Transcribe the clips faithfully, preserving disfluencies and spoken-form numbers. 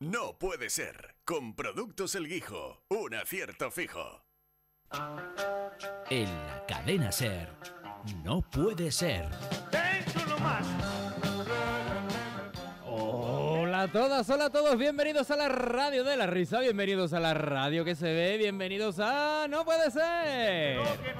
No puede ser. Con Productos El Guijo, un acierto fijo. En la cadena SER, no puede ser. Hola a todas, hola a todos, bienvenidos a la radio de la risa, bienvenidos a la radio que se ve, bienvenidos a No Puede Ser.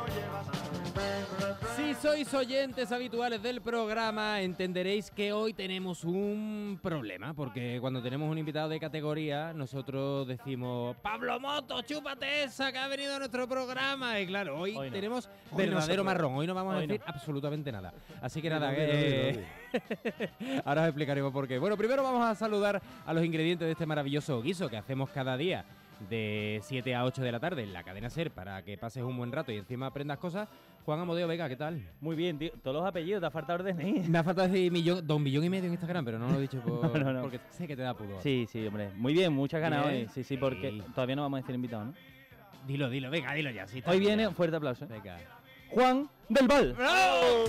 Si sois oyentes habituales del programa, entenderéis que hoy tenemos un problema, porque cuando tenemos un invitado de categoría, nosotros decimos: Pablo Moto, chúpate esa que ha venido a nuestro programa. Y claro, hoy, hoy no. tenemos hoy verdadero no marrón, hoy no vamos hoy a decir no. absolutamente nada. Así que nada, no, eh, ahora os explicaremos por qué. Bueno, primero vamos a saludar a los ingredientes de este maravilloso guiso que hacemos cada día de siete a ocho de la tarde en la cadena SER para que pases un buen rato y encima aprendas cosas. Juan Amodeo Vega, ¿qué tal? Muy bien, tío. Todos los apellidos, te ha faltado el D N I. Me ha faltado decir millón, dos millón y medio en Instagram, pero no lo he dicho por, no, no, no. porque sé que te da pudor. Sí, sí, hombre. Muy bien, muchas ganas ¿Bien? hoy. Sí, sí, porque sí. Todavía no vamos a decir invitado, ¿no? Dilo, dilo, venga, dilo ya. Sí, hoy viene, un fuerte aplauso. Venga. Juan del Val. ¡Bravo!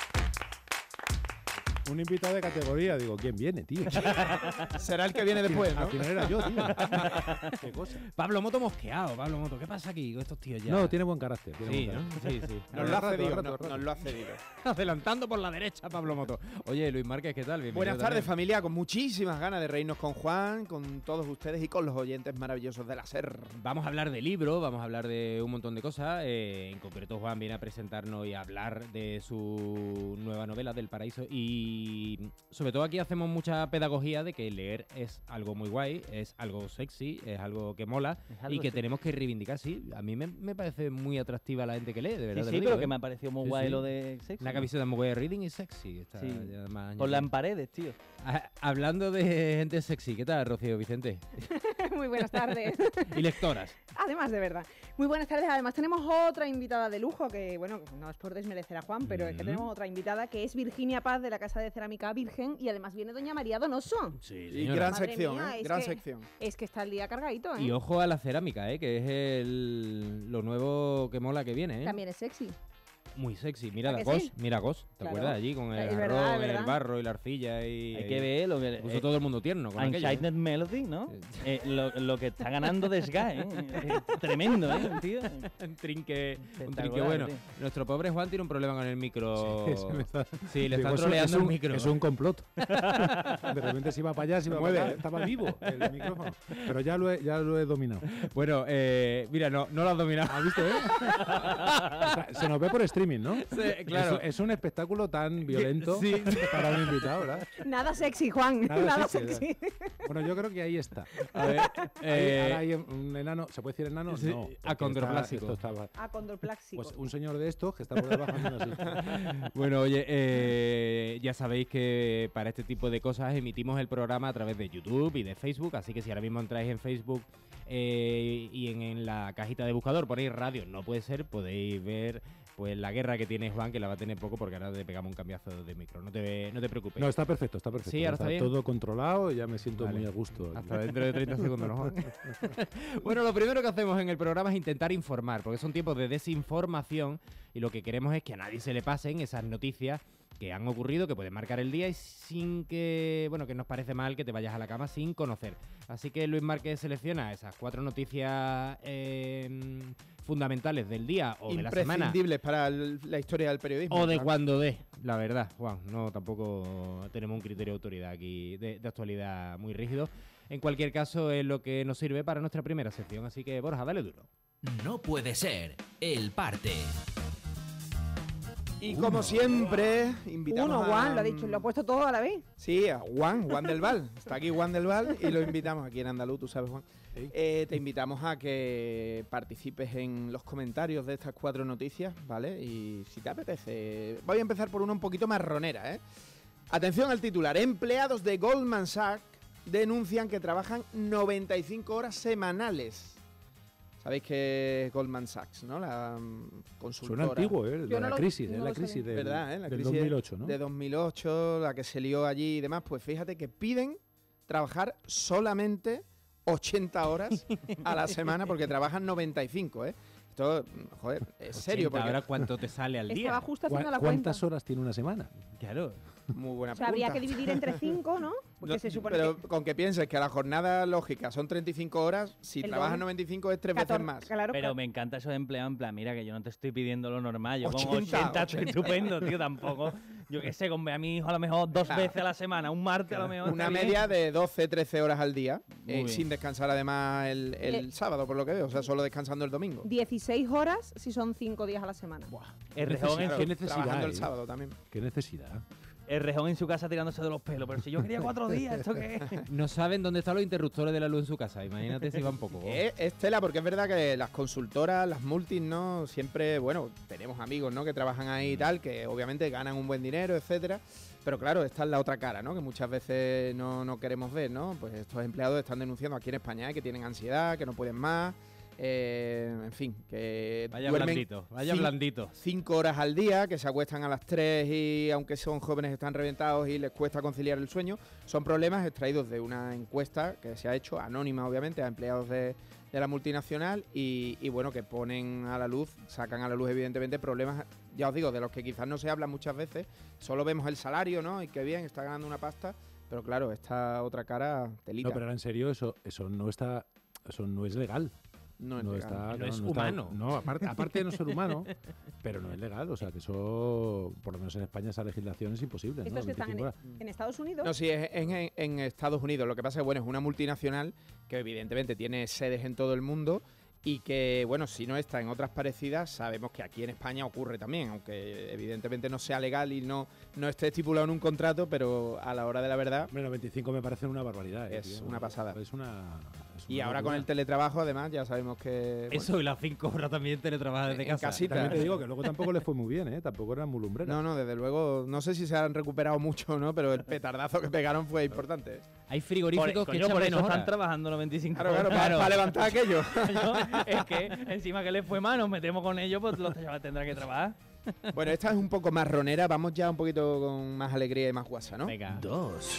Un invitado de categoría, digo, ¿quién viene, tío? Será el que viene después, ¿no? Al final era yo, tío. Qué cosa. Pablo Moto mosqueado, Pablo Moto. ¿Qué pasa aquí con estos tíos ya? No, tiene buen carácter. Tiene sí, buen ¿no? carácter. Sí, sí. Nos lo ha cedido, no, nos lo ha cedido. Adelantando por la derecha, Pablo Moto. Oye, Luis Márquez, ¿qué tal? Bienvenido. Buenas tardes, también. familia. Con muchísimas ganas de reírnos con Juan, con todos ustedes y con los oyentes maravillosos de la SER. Vamos a hablar de libros, vamos a hablar de un montón de cosas. Eh, en concreto, Juan viene a presentarnos y a hablar de su nueva novela, Del Paraíso. Y sobre todo aquí hacemos mucha pedagogía de que leer es algo muy guay, es algo sexy, es algo que mola algo y que sexy. Tenemos que reivindicar. Sí, a mí me, me parece muy atractiva la gente que lee, de verdad. Sí, sí, pero digo, que ¿eh? me ha parecido muy sí, guay sí. lo de sexy. La camiseta de muy guay, reading y sexy. Está sí. más Ponla en paredes, tío. Ah, hablando de gente sexy, ¿qué tal, Rocío Vicente? Muy buenas tardes. Y lectoras. Además, de verdad. Muy buenas tardes. Además, tenemos otra invitada de lujo que, bueno, no es por desmerecer a Juan, pero mm. es que tenemos otra invitada que es Virginia Paz de la Casa de Cerámica Virgen y además viene doña María Donoso. Sí, y gran Madre sección, mía, ¿eh? Gran que, sección. Es que está el día cargadito, ¿eh? Y ojo a la cerámica, ¿eh? Que es el, lo nuevo que mola que viene, ¿eh? También es sexy. Muy sexy. Mira la Gos, sí? mira Gos, ¿te claro. acuerdas? Allí con el es arroz, verdad, es el barro y la arcilla y... Hay que ver lo que... Puso eh, todo el mundo tierno con aquello. Unchained Melody, ¿no? eh, lo, lo que está ganando de Sky, ¿eh? Es tremendo, ¿eh? Tío. un trinque, un trinque bueno. Tío. Nuestro pobre Juan tiene un problema con el micro. Sí, me está... sí le está troleando el micro. Es un complot. De repente se iba para allá, se iba para allá. Estaba vivo el micrófono. Pero ya lo he, ya lo he dominado. Bueno, eh, mira, no, no lo has dominado. ¿Has visto, eh? O sea, se nos ve por streaming, ¿no? Sí, claro. Es, es un espectáculo tan violento sí. para un invitado, ¿verdad? Nada sexy, Juan. Nada, Nada sexy. sexy. Bueno, yo creo que ahí está. A ver, eh, ahora hay un enano, ¿se puede decir enano? Sí, no. Acondroplásico. Acondroplásico. Pues un señor de estos que está por debajo haciendo así. Bueno, oye, eh, ya sabéis que para este tipo de cosas emitimos el programa a través de YouTube y de Facebook, así que si ahora mismo entráis en Facebook eh, y en, en la cajita de buscador ponéis radio, no puede ser, podéis ver pues la guerra que tiene Juan, que la va a tener poco porque ahora te pegamos un cambiazo de micro. No te, no te preocupes. No, está perfecto, está perfecto. Sí, ahora está, está todo controlado y ya me siento vale. muy a gusto. Hasta dentro de treinta segundos, ¿no, Juan? Bueno, lo primero que hacemos en el programa es intentar informar, porque son tiempos de desinformación y lo que queremos es que a nadie se le pasen esas noticias que han ocurrido, que pueden marcar el día y sin que, bueno, que nos parece mal que te vayas a la cama sin conocer. Así que Luis Márquez selecciona esas cuatro noticias eh, fundamentales del día o de la semana. Imprescindibles para el, la historia del periodismo. O de ¿no? cuando dé, la verdad, Juan. No, tampoco tenemos un criterio de autoridad aquí, de, de actualidad muy rígido. En cualquier caso, es lo que nos sirve para nuestra primera sección. Así que, Borja, dale duro. No puede ser, el parte. Y como Uno. siempre, invitamos Uno, Juan, a... lo ha dicho, lo ha puesto todo a la vez. Sí, a Juan, Juan del Val. Está aquí Juan del Val y lo invitamos aquí en Andaluz, tú sabes, Juan. Sí. Eh, te invitamos a que participes en los comentarios de estas cuatro noticias, ¿vale? Y si te apetece, voy a empezar por una un poquito marronera, ¿eh? Atención al titular. Empleados de Goldman Sachs denuncian que trabajan noventa y cinco horas semanales. Sabéis que Goldman Sachs, ¿no? La um, consultora. Suena antiguo, ¿eh? De no la lo, crisis, no ¿eh? La crisis del, ¿verdad, eh? La del crisis dos mil ocho, ¿no? De dos mil ocho, la que se lió allí y demás. Pues fíjate que piden trabajar solamente ochenta horas a la semana porque trabajan noventa y cinco, ¿eh? Esto, joder, es serio. Porque ahora, ¿cuánto te sale al día? Estaba justo haciendo la ¿Cuántas cuenta. horas tiene una semana? Claro. Muy buena O sea, habría que pregunta. dividir entre cinco, ¿no? Porque No, se supone pero que... con que pienses que la jornada lógica son treinta y cinco horas, si El trabajas doble. noventa y cinco es tres catorce, veces más. Claro, Pero claro. me encanta esos empleados en plan, mira que yo no te estoy pidiendo lo normal, yo con ochenta, ochenta estoy estupendo, tío, tampoco. Yo qué sé, con ver a mi hijo a lo mejor dos Claro. veces a la semana, un martes a lo mejor. Una está bien. media de doce, trece horas al día, Muy eh, bien. sin descansar además el, el Eh. sábado, por lo que veo, o sea, solo descansando el domingo. dieciséis horas si son cinco días a la semana. El rejón, en, Qué Claro, necesidad, trabajando el ¿eh? sábado también. Qué necesidad. el rejón en su casa tirándose de los pelos, pero si yo quería cuatro días, ¿esto qué es? No saben dónde están los interruptores de la luz en su casa. Imagínate si van poco. Eh, es tela, porque es verdad que las consultoras, las multis, ¿no? Siempre, bueno, tenemos amigos, ¿no? Que trabajan ahí y tal, que obviamente ganan un buen dinero, etcétera. Pero claro, esta es la otra cara, ¿no? Que muchas veces no, no queremos ver, ¿no? Pues estos empleados están denunciando aquí en España ¿eh? que tienen ansiedad, que no pueden más. eh, en fin, que Vaya duermen blandito, vaya cin- blandito. cinco horas al día, que se acuestan a las tres y aunque son jóvenes están reventados y les cuesta conciliar el sueño. Son problemas extraídos de una encuesta que se ha hecho, anónima obviamente, a empleados de, de la multinacional y, y bueno, que ponen a la luz, sacan a la luz evidentemente problemas, ya os digo, de los que quizás no se habla muchas veces. Solo vemos el salario, ¿no? Y qué bien, está ganando una pasta, pero claro, esta otra cara, telita. No, pero ahora en serio, eso, eso no está, eso no es legal. no es No, legal. está, No es está- humano. no, aparte, aparte de no ser humano, pero no es legal. O sea, que eso, por lo menos en España, esa legislación es imposible. ¿no? Estos que están en, veinticinco horas. en Estados Unidos. No, sí, es en, en- en Estados Unidos. Lo que pasa es que, bueno, es una multinacional que evidentemente tiene sedes en todo el mundo y que, bueno, si no está en otras parecidas, sabemos que aquí en España ocurre también, aunque evidentemente no sea legal y no, no esté estipulado en un contrato, pero a la hora de la verdad. Hombre, los veinticinco me parecen una barbaridad. eh, Es tío. una pasada. Es una. es Y una ahora con locura. el teletrabajo, además, ya sabemos que... bueno, Eso y las cinco horas también teletrabajas desde En casa. casita. También te digo que luego tampoco le fue muy bien, ¿eh? Tampoco eran muy lumbreras. no, no, desde luego, no sé si se han recuperado mucho o no, pero el petardazo que pegaron fue importante. Hay Por, frigoríficos que coño, echan por eso menos están horas. trabajando los veinticinco Claro, claro, horas. para, para levantar aquello. Coño, es que encima que le fue mal, nos metemos con ellos, pues los chavales tendrán que trabajar. Bueno, esta es un poco más ronera, vamos ya un poquito con más alegría y más guasa, ¿no? Venga. dos,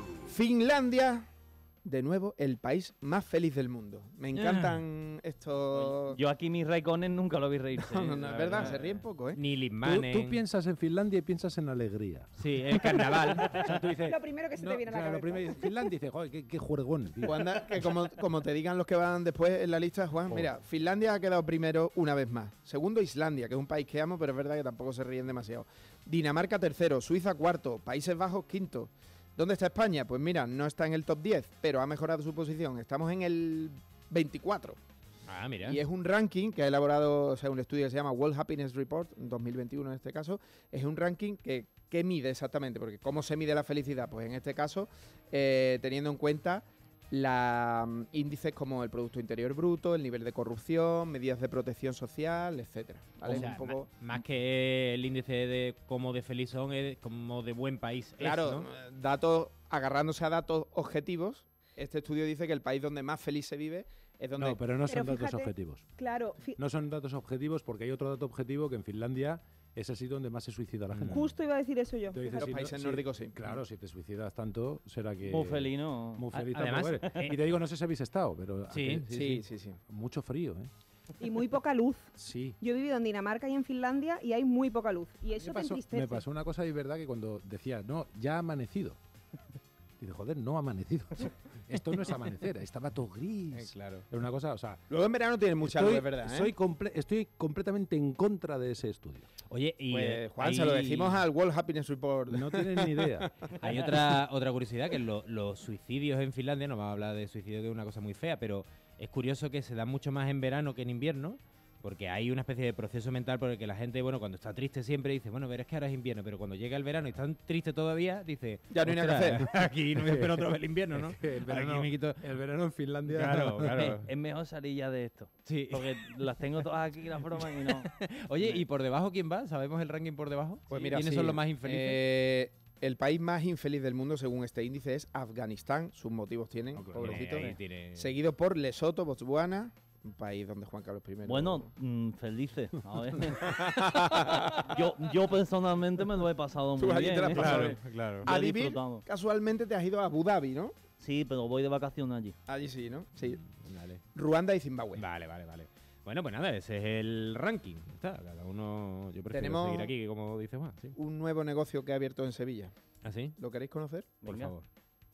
Finlandia, de nuevo, el país más feliz del mundo. Me encantan estos... Yo aquí mis raicones nunca lo vi reírse. No, no, no, la es verdad, se ríen poco, ¿eh? Ni Tú, Lismanen. tú piensas en Finlandia y piensas en alegría. Sí, el carnaval. O sea, tú dices, Lo primero que se no, te viene a la claro, lo cabeza. primero dices, Finlandia y dices, joder, qué, qué juergón. tío". Wanda, que como, como te digan los que van después en la lista, Juan, Oh. mira, Finlandia ha quedado primero una vez más. Segundo, Islandia, que es un país que amo, pero es verdad que tampoco se ríen demasiado. Dinamarca tercero, Suiza cuarto, Países Bajos quinto. ¿Dónde está España? Pues mira, no está en el top diez, pero ha mejorado su posición. Estamos en el veinticuatro. Ah, mira. Y es un ranking que ha elaborado, o sea, un estudio que se llama World Happiness Report, dos mil veintiuno en este caso. Es un ranking que, que mide exactamente, porque ¿cómo se mide la felicidad? Pues en este caso, eh, teniendo en cuenta la, mm, índices como el Producto Interior Bruto, el nivel de corrupción, medidas de protección social, etcétera. ¿Vale? O sea, un poco... ma- más que el índice de como de feliz son, es como de buen país. es, Claro, ¿no? eh, datos, agarrándose a datos objetivos, este estudio dice que el país donde más feliz se vive es donde... No, pero no son Pero datos fíjate- objetivos. Claro, fi- No son datos objetivos porque hay otro dato objetivo que en Finlandia es así donde más se suicida la gente. justo iba a decir eso yo. Tú dices, los fíjate. si no- países si- nórdicos sí. Claro, si te suicidas tanto, será que... Muy feliz, ¿no? Muy A- feliz además, tampoco eres. eh, Y te digo, no sé si habéis estado, pero... Sí, aquí- Sí, sí, sí. Mucho frío, ¿eh? Y muy poca luz. Sí. Yo he vivido en Dinamarca y en Finlandia y hay muy poca luz. Y eso me, te pasó, entristece. me pasó una cosa y es verdad que cuando decía, no, ya ha amanecido. Dice, joder, no ha amanecido. Esto no es amanecer, estaba todo gris. Eh, claro. Era una cosa, o sea... Luego en verano tiene mucha estoy, luz, es verdad, ¿eh? soy comple- estoy completamente en contra de ese estudio. Oye, y Pues eh, Juan, hay, se lo decimos al World Happiness Report. No tienen ni idea. hay otra otra curiosidad, que lo- los suicidios en Finlandia, no vamos a hablar de suicidio, que es una cosa muy fea, pero es curioso que se dan mucho más en verano que en invierno, porque hay una especie de proceso mental por el que la gente, bueno, cuando está triste siempre dice, bueno, pero es que ahora es invierno, pero cuando llega el verano y están tristes todavía, dice, Ya no hay nada que "Ostras, Aquí no me espero otra vez el invierno, ¿no? Es que el Aquí verano, me quito- el verano en Finlandia... Claro, Es, claro. es mejor salir ya de esto. Sí. Porque las tengo todas aquí, las bromas, y no. Oye, ¿y por debajo quién va? ¿Sabemos el ranking por debajo? Pues Sí. mira, ¿Quiénes sí, son los más infelices? eh, el país más infeliz del mundo, según este índice, es Afganistán. Sus motivos tienen, Ah, claro. pobrecitos. Ahí tiene- Seguido por Lesoto, Botswana, un país donde Juan Carlos primero. Bueno, mm, felices. A ver. yo, yo personalmente me lo he pasado Tú muy allí te bien. la has ¿eh? pasado Claro, bien. claro. Yo he Adivin, disfrutado. casualmente te has ido a Abu Dhabi, ¿no? Sí, pero voy de vacaciones allí. Allí sí, ¿no? Sí. Vale. Ruanda y Zimbabue. Vale, vale, vale. Bueno, pues nada, ese es el ranking. Está, cada uno. Yo prefiero Tenemos- seguir aquí, como dice Juan. Sí. Un nuevo negocio que ha abierto en Sevilla. ¿Así? ¿Lo queréis conocer? Por Venga. favor.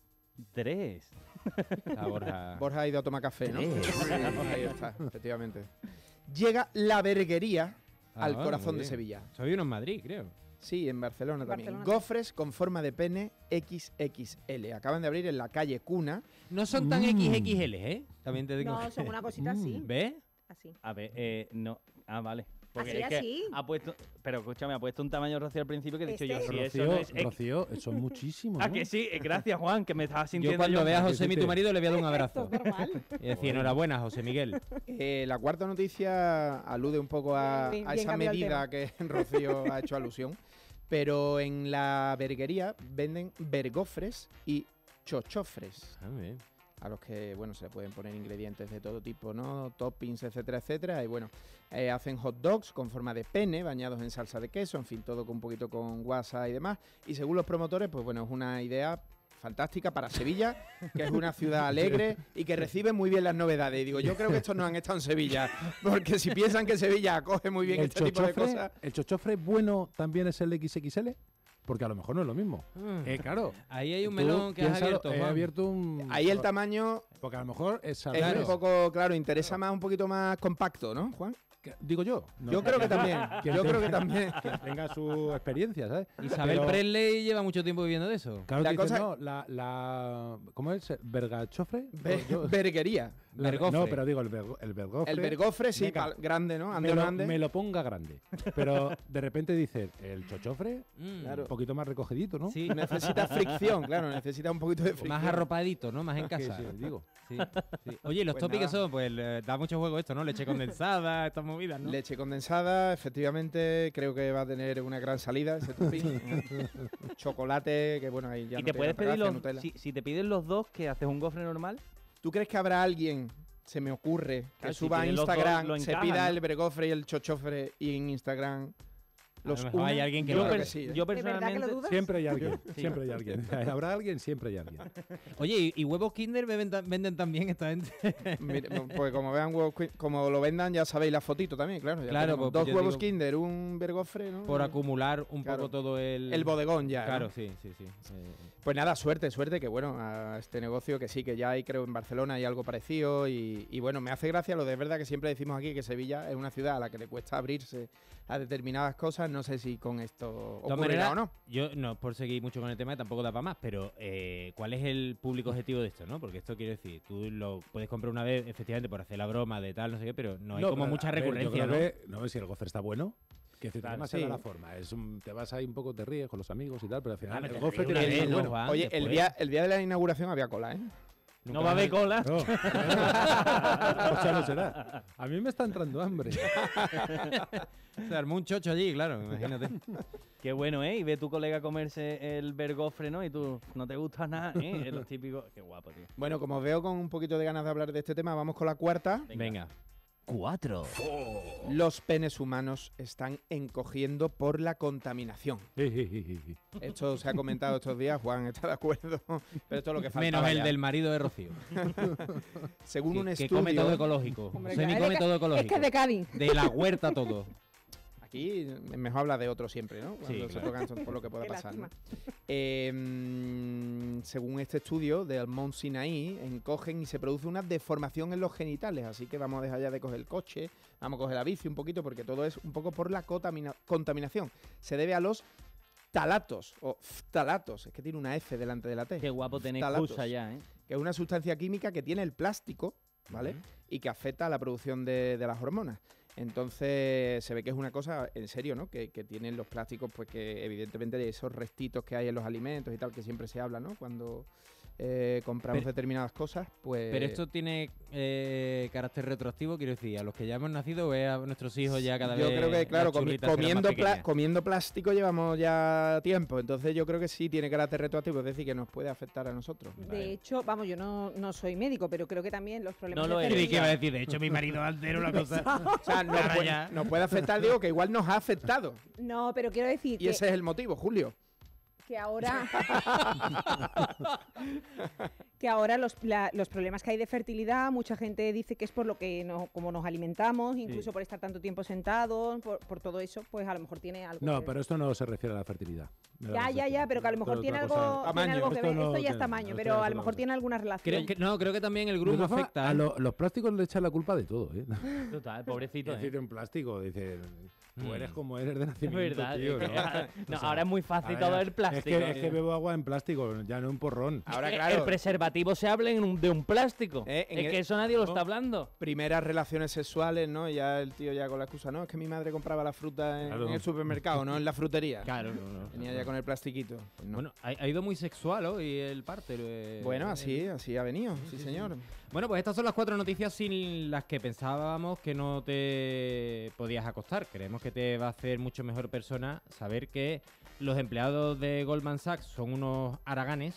Tres. Está Borja. Borja ha ido a tomar café, ¿no? Tres. Sí, ahí está, efectivamente. Llega la verguería Ah, al bueno, corazón muy de bien. Sevilla. Soy uno en Madrid, creo. Sí, en Barcelona En también. Barcelona. Gofres con forma de pene equis equis ele. Acaban de abrir en la calle Cuna. No son tan Mm. equis equis ele, ¿eh? También te digo. No, son una cosita así. ¿Ves? Así. A ver, eh, no. Ah, vale. Porque Así, es que así. ha puesto. Pero escúchame, ha puesto un tamaño Rocío al principio que he dicho Este. yo. Si eso Rocío, no es. X- Rocío, son muchísimos. Ah, ¿no? que sí. eh, Gracias, Juan, que me estaba sintiendo. Yo cuando vea a que José, sí mi te- tu marido, le voy a dar un Esto abrazo. es normal. Y decir, enhorabuena, José Miguel. Eh, la cuarta noticia alude un poco a, Bien, a bien esa cambiado el medida que Rocío ha hecho alusión. Pero en la verguería venden vergofres y chochofres, Ah, muy bien. a los que bueno se le pueden poner ingredientes de todo tipo, ¿no? Toppings, etcétera, etcétera. Y bueno, eh, hacen hot dogs con forma de pene, bañados en salsa de queso, en fin, todo con un poquito con guasa y demás. Y según los promotores, pues bueno, es una idea fantástica para Sevilla, que es una ciudad alegre y que recibe muy bien las novedades. Y digo, yo creo que estos no han estado en Sevilla, porque si piensan que Sevilla acoge muy bien el, este tipo de chochofre, cosas... ¿El chochofre bueno también es el equis equis ele? Porque a lo mejor no es lo mismo. Mm. Eh, claro. Ahí hay un tú melón que has piénsalo, abierto, He Juan. abierto un... Ahí el tamaño Porque a lo mejor es al es revés. un poco, claro, interesa más un poquito más compacto, ¿no, Juan? Que- Digo yo. No, Yo creo que también, que yo tenga- creo que también. que tenga su experiencia, ¿sabes? Isabel Pero- Presley lleva mucho tiempo viviendo de eso. Claro, La que dices, cosa- no, la, la... ¿Cómo es? ¿Vergachofre? Ve- Yo- Verguería. la- Vergofre. No, pero digo, el, vergo- el vergofre... El vergofre, sí, Venga, pal- grande, ¿no? me Ande o lo, no ande. me lo ponga grande. Pero de repente dices, el chochofre, Mm. Claro. un poquito más recogidito, ¿no? Sí, Necesita fricción, claro, necesita un poquito de fricción. más arropadito, ¿no? Más en Que casa. sí, digo. Sí, sí. Oye, ¿y los Pues toppings que nada. son? Pues eh, da mucho juego esto, ¿no? Leche condensada, estas movidas, ¿no? Leche condensada, efectivamente, creo que va a tener una gran salida ese topping. Chocolate, que bueno, ahí ya y no te tiene puedes tanta pedir gracia, los. Nutella. Si, si te piden los dos, que haces un gofre normal. ¿Tú crees que habrá alguien, se me ocurre, que Claro, si suba a tienen los dos, Instagram, lo se encajan, pida ¿no? el vergofre y el chochofre y en Instagram los lo mejor una? hay alguien que Yo lo creo haga. que sí, ¿eh? Yo ¿De verdad que lo personalmente. dudas? Siempre hay alguien, Sí. siempre hay alguien. Habrá alguien, siempre hay alguien. Oye, ¿y, y huevos Kinder venden, ta- venden también esta gente? Mire, pues como vean huevos, qui- como lo vendan, ya sabéis la fotito también, claro. ya Claro, tenemos pues dos yo huevos digo- Kinder, un vergofre, ¿no? Por acumular un Claro. poco todo el... El bodegón ya. ¿no? Claro, sí, sí, sí. Eh, Pues nada, suerte, suerte, que bueno, a este negocio que sí, que ya hay, creo, en Barcelona hay algo parecido y, y bueno, me hace gracia lo de verdad que siempre decimos aquí que Sevilla es una ciudad a la que le cuesta abrirse a determinadas cosas, no sé si con esto De todas ocurrirá maneras, o no. yo no por seguir mucho con el tema, tampoco da para más, pero eh, ¿cuál es el público objetivo de esto, no? Porque esto quiero decir, tú lo puedes comprar una vez, efectivamente, por hacer la broma de tal, no sé qué, pero no hay como pero, mucha a ver, yo recurrencia, creo ¿no? que- no, si el gofre está bueno, que te Claro, demasiada sí. la forma. Es un- te vas ahí un poco, te ríes con los amigos y tal, pero al final Ah, pero el te gofre ríes tiene una que vez, ser ¿no, bueno. Juan? Oye, el Después- día, el día de la inauguración había cola, ¿eh? Nunca No va a haber más- cola. No. O sea, no será. A mí me está entrando hambre. Se armó un chocho allí, claro, imagínate. Qué bueno, ¿eh? Y ve tu colega comerse el vergofre, ¿no? Y tú, no te gusta nada, ¿eh? Es lo típico. Qué guapo, tío. Bueno, como os veo con un poquito de ganas de hablar de este tema, vamos con la cuarta. Venga. Cuatro. Los penes humanos están encogiendo por la contaminación. Esto se ha comentado estos días, Juan está de acuerdo, pero esto es lo que falta. Menos el del marido de Rocío. Según que, un que estudio, come todo ecológico. Hombre, José mi claro, come es que- todo Es que ecológico. es de Cádiz. De la huerta todo. aquí es mejor hablar de otro siempre, ¿no? Cuando Sí, se claro. tocan son por lo que pueda Qué pasar. ¿no? lástima. Eh, mm, según este estudio del Mount Sinai, encogen y se produce una deformación en los genitales. Así que vamos a dejar ya de coger el coche, vamos a coger la bici un poquito, porque todo es un poco por la contamina- contaminación. Se debe a los talatos o phtalatos, es que tiene una F delante de la T. Qué guapo tener Phtalatos, excusa ya, ¿eh? que es una sustancia química que tiene el plástico, ¿vale? Y que afecta a la producción de, de las hormonas. Entonces se ve que es una cosa en serio, ¿no? Que, que tienen los plásticos, pues que evidentemente de esos restitos que hay en los alimentos y tal, que siempre se habla, ¿no? Cuando eh, compramos Pero- determinadas cosas, pues... Pero esto tiene eh, carácter retroactivo, quiero decir, a los que ya hemos nacido, ve a nuestros hijos ya cada yo vez. creo que, claro, las comi- churritas serán más comiendo, pla- pequeñas. comiendo plástico llevamos ya tiempo, entonces yo creo que sí tiene carácter retroactivo, es decir, que nos puede afectar a nosotros. De hecho, vamos, yo no, no soy médico, pero creo que también los problemas No lo de eres. ¿Y qué iba a fertilidad- decir? De hecho, mi marido antes era una cosa. O sea, nos, Ahora puede, ya. nos puede afectar, digo, que igual nos ha afectado. No, pero quiero decir Y que, ese es el motivo, Julio. que ahora Que ahora los, la- los problemas que hay de fertilidad, mucha gente dice que es por lo que no, como nos alimentamos, incluso por estar tanto tiempo sentados, por, por todo eso, pues a lo mejor tiene algo No, que- pero esto no se refiere a la fertilidad. Me da Ya, la ya, ya, sensación. pero que a lo mejor Pero tiene otra algo, cosa- tiene Tamaño. algo que Esto ver. no Esto ya tiene- es tamaño, esto pero ya a es lo mejor otra tiene alguna relación. Creo que, no, creo que también el De grumo todas formas, afecta. a ¿eh? lo- los plásticos le echan la culpa de todo, ¿eh? Total, pobrecito, Es ¿eh? decir, en plástico, dice, tú Mm. eres como eres de Es nacimiento, verdad. tío, es que- ¿no? no, O sea, ahora es muy fácil a todo ver, el plástico. Es que, es tío. que bebo agua en plástico, ya no en porrón. Ahora, Eh, claro, El preservativo se habla en un- de un plástico. Eh, en es el- que eso nadie lo Oh. está hablando. primeras relaciones sexuales, ¿no? Y ya el tío ya con la excusa, no, es que mi madre compraba la fruta en, Claro. en el supermercado, no en la frutería. Claro, no, no. Venía ya con el plastiquito. Pues no. Bueno, ha, ha ido muy sexual hoy el parte. eh, Bueno, el- así, así ha venido, sí, señor. Bueno, pues estas son las cuatro noticias sin las que pensábamos que no te podías acostar. Creemos que te va a hacer mucho mejor persona saber que los empleados de Goldman Sachs son unos haraganes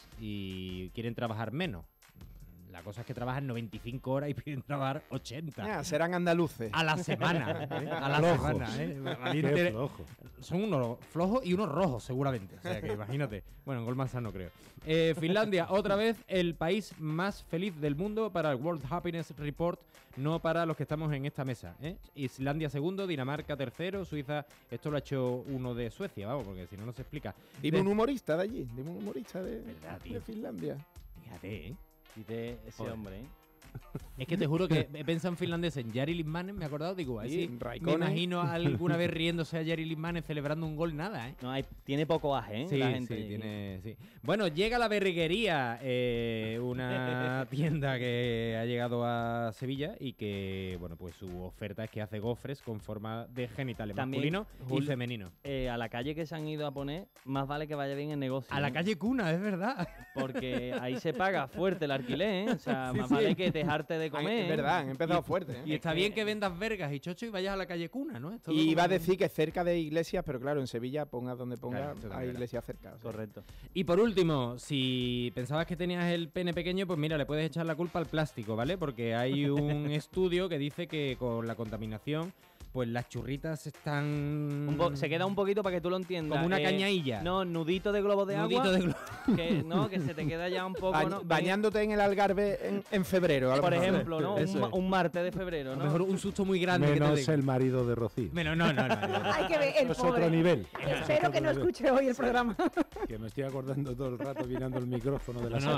y quieren trabajar menos. La cosa es que trabajan noventa y cinco horas y piden trabajar ochenta. Ya, serán andaluces. A la semana, ¿eh? A la Flojos. semana, ¿eh? Qué Valiente- flojo. Son unos flojos y unos rojos, seguramente. O sea que imagínate. Bueno, en Goldman Sachs no creo. Eh, Finlandia, otra vez, el país más feliz del mundo para el World Happiness Report, no para los que estamos en esta mesa. ¿eh? Islandia segundo, Dinamarca tercero, Suiza, esto lo ha hecho uno de Suecia, vamos, porque si no, no se explica. Dime De- un humorista de allí, dime un humorista de, Verdad, tío. de Finlandia. Fíjate, ¿eh? Dice ese Joder. hombre, ¿eh? Es que te juro que he pensado en finlandés, en Jari Litmanen, me he acordado, digo, ahí Sí, sí, me Raikkonen. imagino alguna vez riéndose a Jari Litmanen celebrando un gol, nada, ¿eh? No, hay, tiene poco aje, ¿eh? Sí, la gente. sí, tiene, sí. Bueno, llega la Berriguería, eh, una tienda que ha llegado a Sevilla y que, bueno, pues su oferta es que hace gofres con forma de genitales También, masculino y Jul- femenino. Eh, a la calle que se han ido a poner, más vale que vaya bien el negocio. A la ¿eh? calle Cuna, es verdad. Porque ahí se paga fuerte el alquiler, ¿eh? O sea, Sí, más sí. vale que dejarte de Ah, comer. es ¿eh? verdad, han empezado fuerte. ¿eh? Y está bien que vendas vergas y chocho y vayas a la calle Cuna, ¿no? Es todo Y iba a como- decir que cerca de iglesias, pero claro, en Sevilla pongas donde pongas, Claro, eso también hay es iglesias cerca. o sea. Correcto. Y por último, si pensabas que tenías el pene pequeño, pues mira, le puedes echar la culpa al plástico, ¿vale? Porque hay un estudio que dice que con la contaminación, pues las churritas están... Un po- se queda un poquito para que tú lo entiendas. Como una eh, cañailla. No, nudito de globo de Nudito agua. de glo- Que, no, que se te queda ya un poco, Bañ- ¿no? bañándote en el Algarve en, en febrero. a lo Por mejor. ejemplo, ¿no? Un, Eso ma- es. un martes de febrero, A ¿no? lo mejor un susto muy grande. que te Menos digo. el marido de Rocío. Menos, no, no, no. no. Hay que ver, el Es pobre. otro nivel. Espero que no escuche hoy el programa. Que me estoy acordando todo el rato mirando el micrófono de la No, no,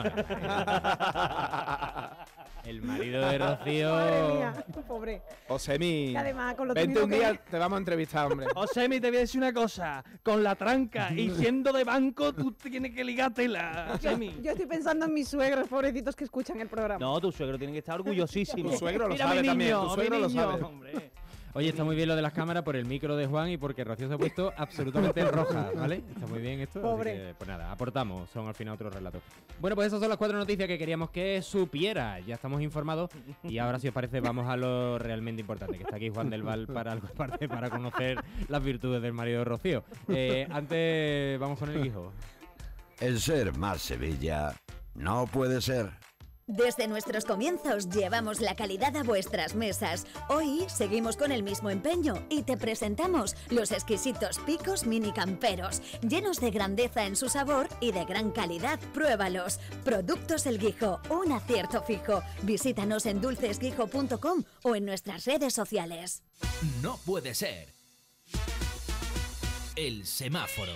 sala. no. El marido de Rocío... Madre mía, pobre. Osemi, Que además, con lo vente temido un que día, es. te vamos a entrevistar, hombre. Josemi, te voy a decir una cosa. Con la tranca y siendo de banco, tú tienes que ligártela, Yo, Josemi. yo estoy pensando en mis suegros, pobrecitos que escuchan el programa. No, tu suegro tiene que estar orgullosísimo. Tu suegro lo Mira sabe mi también, niño, tu mi suegro lo niño, sabe. hombre. Oye, está muy bien lo de las cámaras por el micro de Juan y porque Rocío se ha puesto absolutamente roja, ¿vale? Está muy bien esto. así Pobre. que, pues nada, aportamos, son al final otros relatos. Bueno, pues esas son las cuatro noticias que queríamos que supiera. Ya estamos informados y ahora, si os parece, vamos a lo realmente importante, que está aquí Juan del Val para algo aparte, para conocer las virtudes del marido de Rocío. Eh, antes, vamos con el hijo. El ser más Sevilla no puede ser. Desde nuestros comienzos llevamos la calidad a vuestras mesas. Hoy seguimos con el mismo empeño y te presentamos los exquisitos picos mini camperos, llenos de grandeza en su sabor y de gran calidad. Pruébalos. Productos El Guijo, un acierto fijo. Visítanos en dulces guijo punto com o en nuestras redes sociales. No puede ser. El semáforo.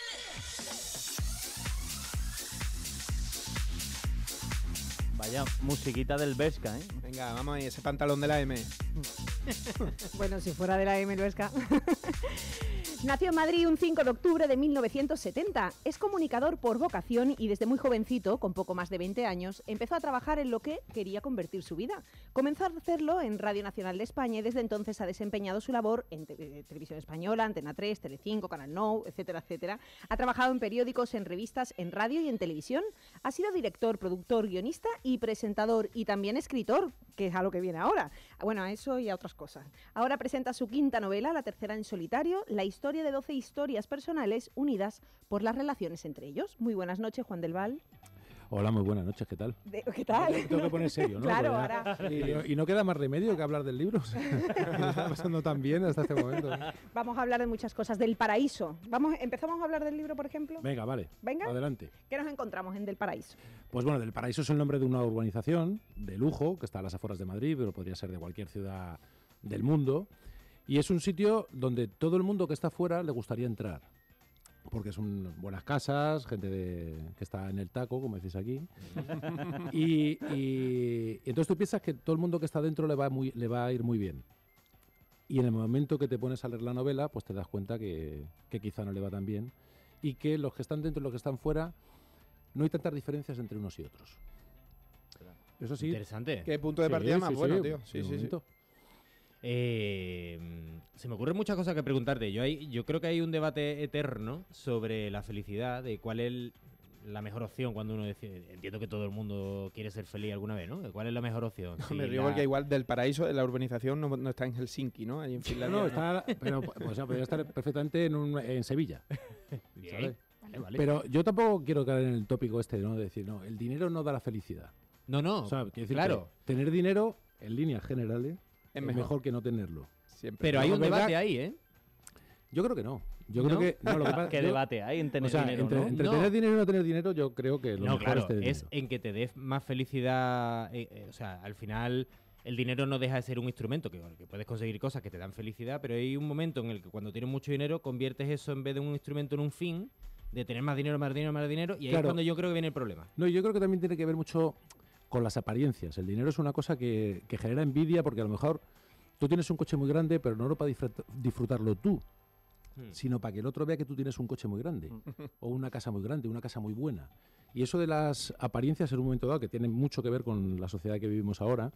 Vaya musiquita del Vesca, ¿eh? Venga, vamos ahí, ese pantalón de la M. Bueno, si fuera de la M Luesca. Nació en Madrid un cinco de octubre de mil novecientos setenta. Es comunicador por vocación y desde muy jovencito, con poco más de veinte años, empezó a trabajar en lo que quería convertir su vida. Comenzó a hacerlo en Radio Nacional de España y desde entonces ha desempeñado su labor en te- Televisión Española, Antena tres, Telecinco, Canal Nou, etcétera, etcétera. Ha trabajado en periódicos, en revistas, en radio y en televisión. Ha sido director, productor, guionista y presentador y también escritor, que es a lo que viene ahora. Bueno, a eso y a otras cosas. Ahora presenta su quinta novela, la tercera en solitario, la historia de doce historias personales unidas por las relaciones entre ellos. Muy buenas noches, Juan del Val. Hola, muy buenas noches, ¿qué tal? De- ¿Qué tal? Tengo que poner serio, ¿no? Claro, Porque ya- ahora Y, y no queda más remedio que hablar del libro. Me está pasando tan bien hasta este momento. vamos a hablar de muchas cosas. Del Paraíso. Vamos, ¿Empezamos a hablar del libro, por ejemplo? Venga, vale. Venga. Adelante. ¿Qué nos encontramos en Del Paraíso? Pues bueno, Del Paraíso es el nombre de una urbanización de lujo que está a las afueras de Madrid, pero podría ser de cualquier ciudad del mundo. Y es un sitio donde todo el mundo que está fuera le gustaría entrar. Porque son buenas casas, gente de- que está en el taco, como decís aquí. y, y- y entonces tú piensas que todo el mundo que está dentro le va, muy, le va a ir muy bien. Y en el momento que te pones a leer la novela, pues te das cuenta que, que quizá no le va tan bien. Y que los que están dentro y los que están fuera, no hay tantas diferencias entre unos y otros. Eso sí. Interesante. Qué punto de Sí, partida más sí, bueno, sí, tío. de Sí, sí, sí. momento. Eh, se me ocurren muchas cosas que preguntarte. Yo, hay, yo creo que hay un debate eterno sobre la felicidad, de cuál es la mejor opción cuando uno decide. Entiendo que todo el mundo quiere ser feliz alguna vez, ¿no? ¿Cuál es la mejor opción? Si Me río la- porque igual Del Paraíso, la urbanización no, no está en Helsinki, ¿no? Allí en No, Finlandia. no, ¿no? está, pero o sea, podría estar perfectamente en, un- en Sevilla. Bien. ¿sabes? Vale, vale. Pero yo tampoco quiero caer en el tópico este, ¿no? De decir, no, el dinero no da la felicidad. no, no. O sea, quiero decir claro. que tener dinero, en líneas generales, Es es mejor. mejor. que no tenerlo. Siempre. Pero hay No, un ¿verdad? debate ahí, ¿eh? Yo creo que no. Yo ¿No? creo que... No, lo que pasa, ¿Qué yo- debate hay en tener o sea, dinero, entre, no? entre No. tener dinero y no tener dinero, yo creo que lo No, mejor claro, es tener es dinero. en que te dé más felicidad. eh, eh, o sea, al final el dinero no deja de ser un instrumento, que, que puedes conseguir cosas que te dan felicidad, pero hay un momento en el que cuando tienes mucho dinero conviertes eso en vez de un instrumento en un fin, de tener más dinero, más dinero, más dinero, y ahí Claro. es cuando yo creo que viene el problema. No, yo creo que también tiene que ver mucho con las apariencias. El dinero es una cosa que, que genera envidia porque a lo mejor tú tienes un coche muy grande, pero no lo para disfrut- disfrutarlo tú, Hmm. sino para que el otro vea que tú tienes un coche muy grande o una casa muy grande, una casa muy buena. Y eso de las apariencias en un momento dado, que tiene mucho que ver con la sociedad que vivimos ahora,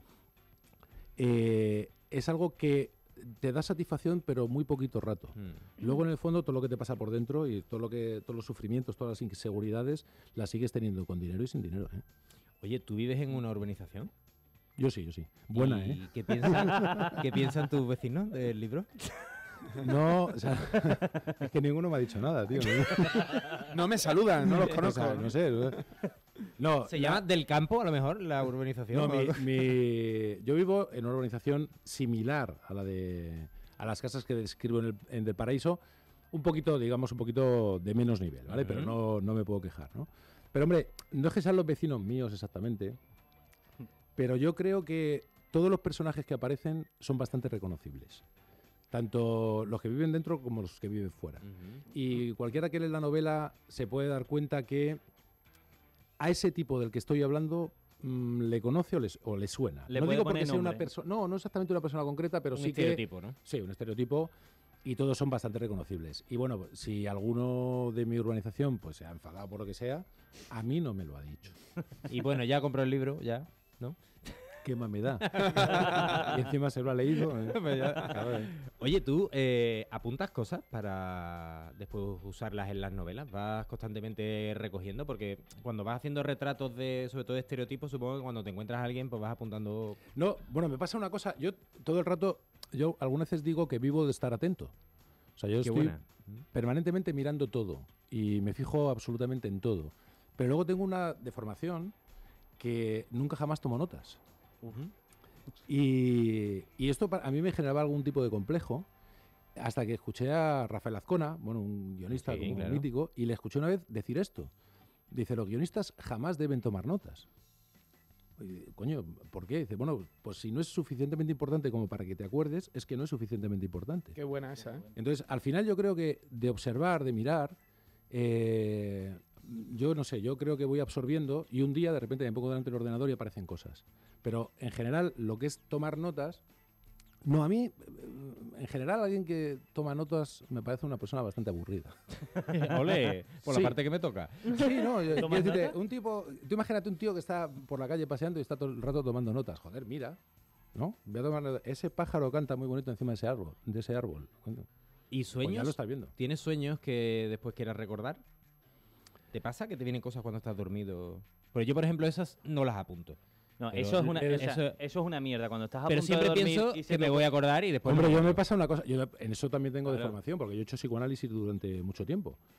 eh, es algo que te da satisfacción, pero muy poquito rato. Hmm. Luego, en el fondo, todo lo que te pasa por dentro y todo lo que, todos los sufrimientos, todas las inseguridades, las sigues teniendo con dinero y sin dinero. ¿eh? Oye, ¿tú vives en una urbanización? Yo sí, yo sí. Buena, ¿Y ¿eh? ¿Qué piensan, ¿Qué piensan tus vecinos del libro? No, o sea, es que ninguno me ha dicho nada, tío. No me saludan, no los O conozco. sea, no sé. ¿no? No, ¿Se la- llama Del Campo, a lo mejor, la urbanización? No, o mi, algo? mi- yo vivo en una urbanización similar a la de a las casas que describo en, el, en Del Paraíso, un poquito, digamos, un poquito de menos nivel, ¿vale? Pero Ujú. no, no me puedo quejar, ¿no? Pero hombre, no es que sean los vecinos míos exactamente, pero yo creo que todos los personajes que aparecen son bastante reconocibles. Tanto los que viven dentro como los que viven fuera. Ujú. Y cualquiera que lee la novela se puede dar cuenta que a ese tipo del que estoy hablando mm, le conoce o, les- o le suena. Le no puede digo porque poner sea una nombre. persona, no, no exactamente una persona concreta, pero Un sí que estereotipo, ¿no? sí, un estereotipo y todos son bastante reconocibles. Y bueno, si alguno de mi urbanización pues se ha enfadado por lo que sea, a mí no me lo ha dicho. Y bueno, ya compró el libro, ya, ¿no? ¿Qué más me da? Y encima se lo ha leído. ¿eh? Claro, ¿eh? Oye, ¿tú eh, apuntas cosas para después usarlas en las novelas? ¿Vas constantemente recogiendo? Porque cuando vas haciendo retratos de, sobre todo de estereotipos, supongo que cuando te encuentras a alguien, pues vas apuntando... No, bueno, me pasa una cosa. Yo todo el rato, yo algunas veces digo que vivo de estar atento. O sea, yo Qué estoy buena. permanentemente mirando todo y me fijo absolutamente en todo. Pero luego tengo una deformación que nunca jamás tomo notas. Y, y esto pa- a mí me generaba algún tipo de complejo hasta que escuché a Rafael Azcona, bueno, un guionista Sí, como claro. mítico, y le escuché una vez decir esto. Dice, los guionistas jamás deben tomar notas. Y, coño, ¿por qué? Dice, bueno, pues si no es suficientemente importante como para que te acuerdes, es que no es suficientemente importante. Qué buena esa, ¿eh? Entonces, al final yo creo que de observar, de mirar, eh, yo no sé, yo creo que voy absorbiendo y un día de repente me pongo delante del ordenador y aparecen cosas. Pero en general, lo que es tomar notas, no, a mí, eh, en general, alguien que toma notas me parece una persona bastante aburrida. Ole, por Sí. la parte que me toca. Sí, no, yo- quiero ¿Tomas decirte, notas? un tipo, tú imagínate un tío que está por la calle paseando y está todo el rato tomando notas. Joder, mira, ¿no? Voy a tomar nota. Ese pájaro canta muy bonito encima de ese árbol, de ese árbol. Coño, ¿Y pues sueños? ya lo estás viendo. ¿Tienes sueños que después quieras recordar? ¿Te pasa que te vienen cosas cuando estás dormido? Pero yo, por ejemplo, esas no las apunto. No, Pero eso es, una, eso- o sea, eso es una mierda. Cuando estás a Pero punto siempre de dormir pienso y se que me te voy a acordar y después... Hombre, no yo me me acuerdo. pasa una cosa, yo en eso también tengo Claro. deformación, porque yo he hecho psicoanálisis durante mucho tiempo.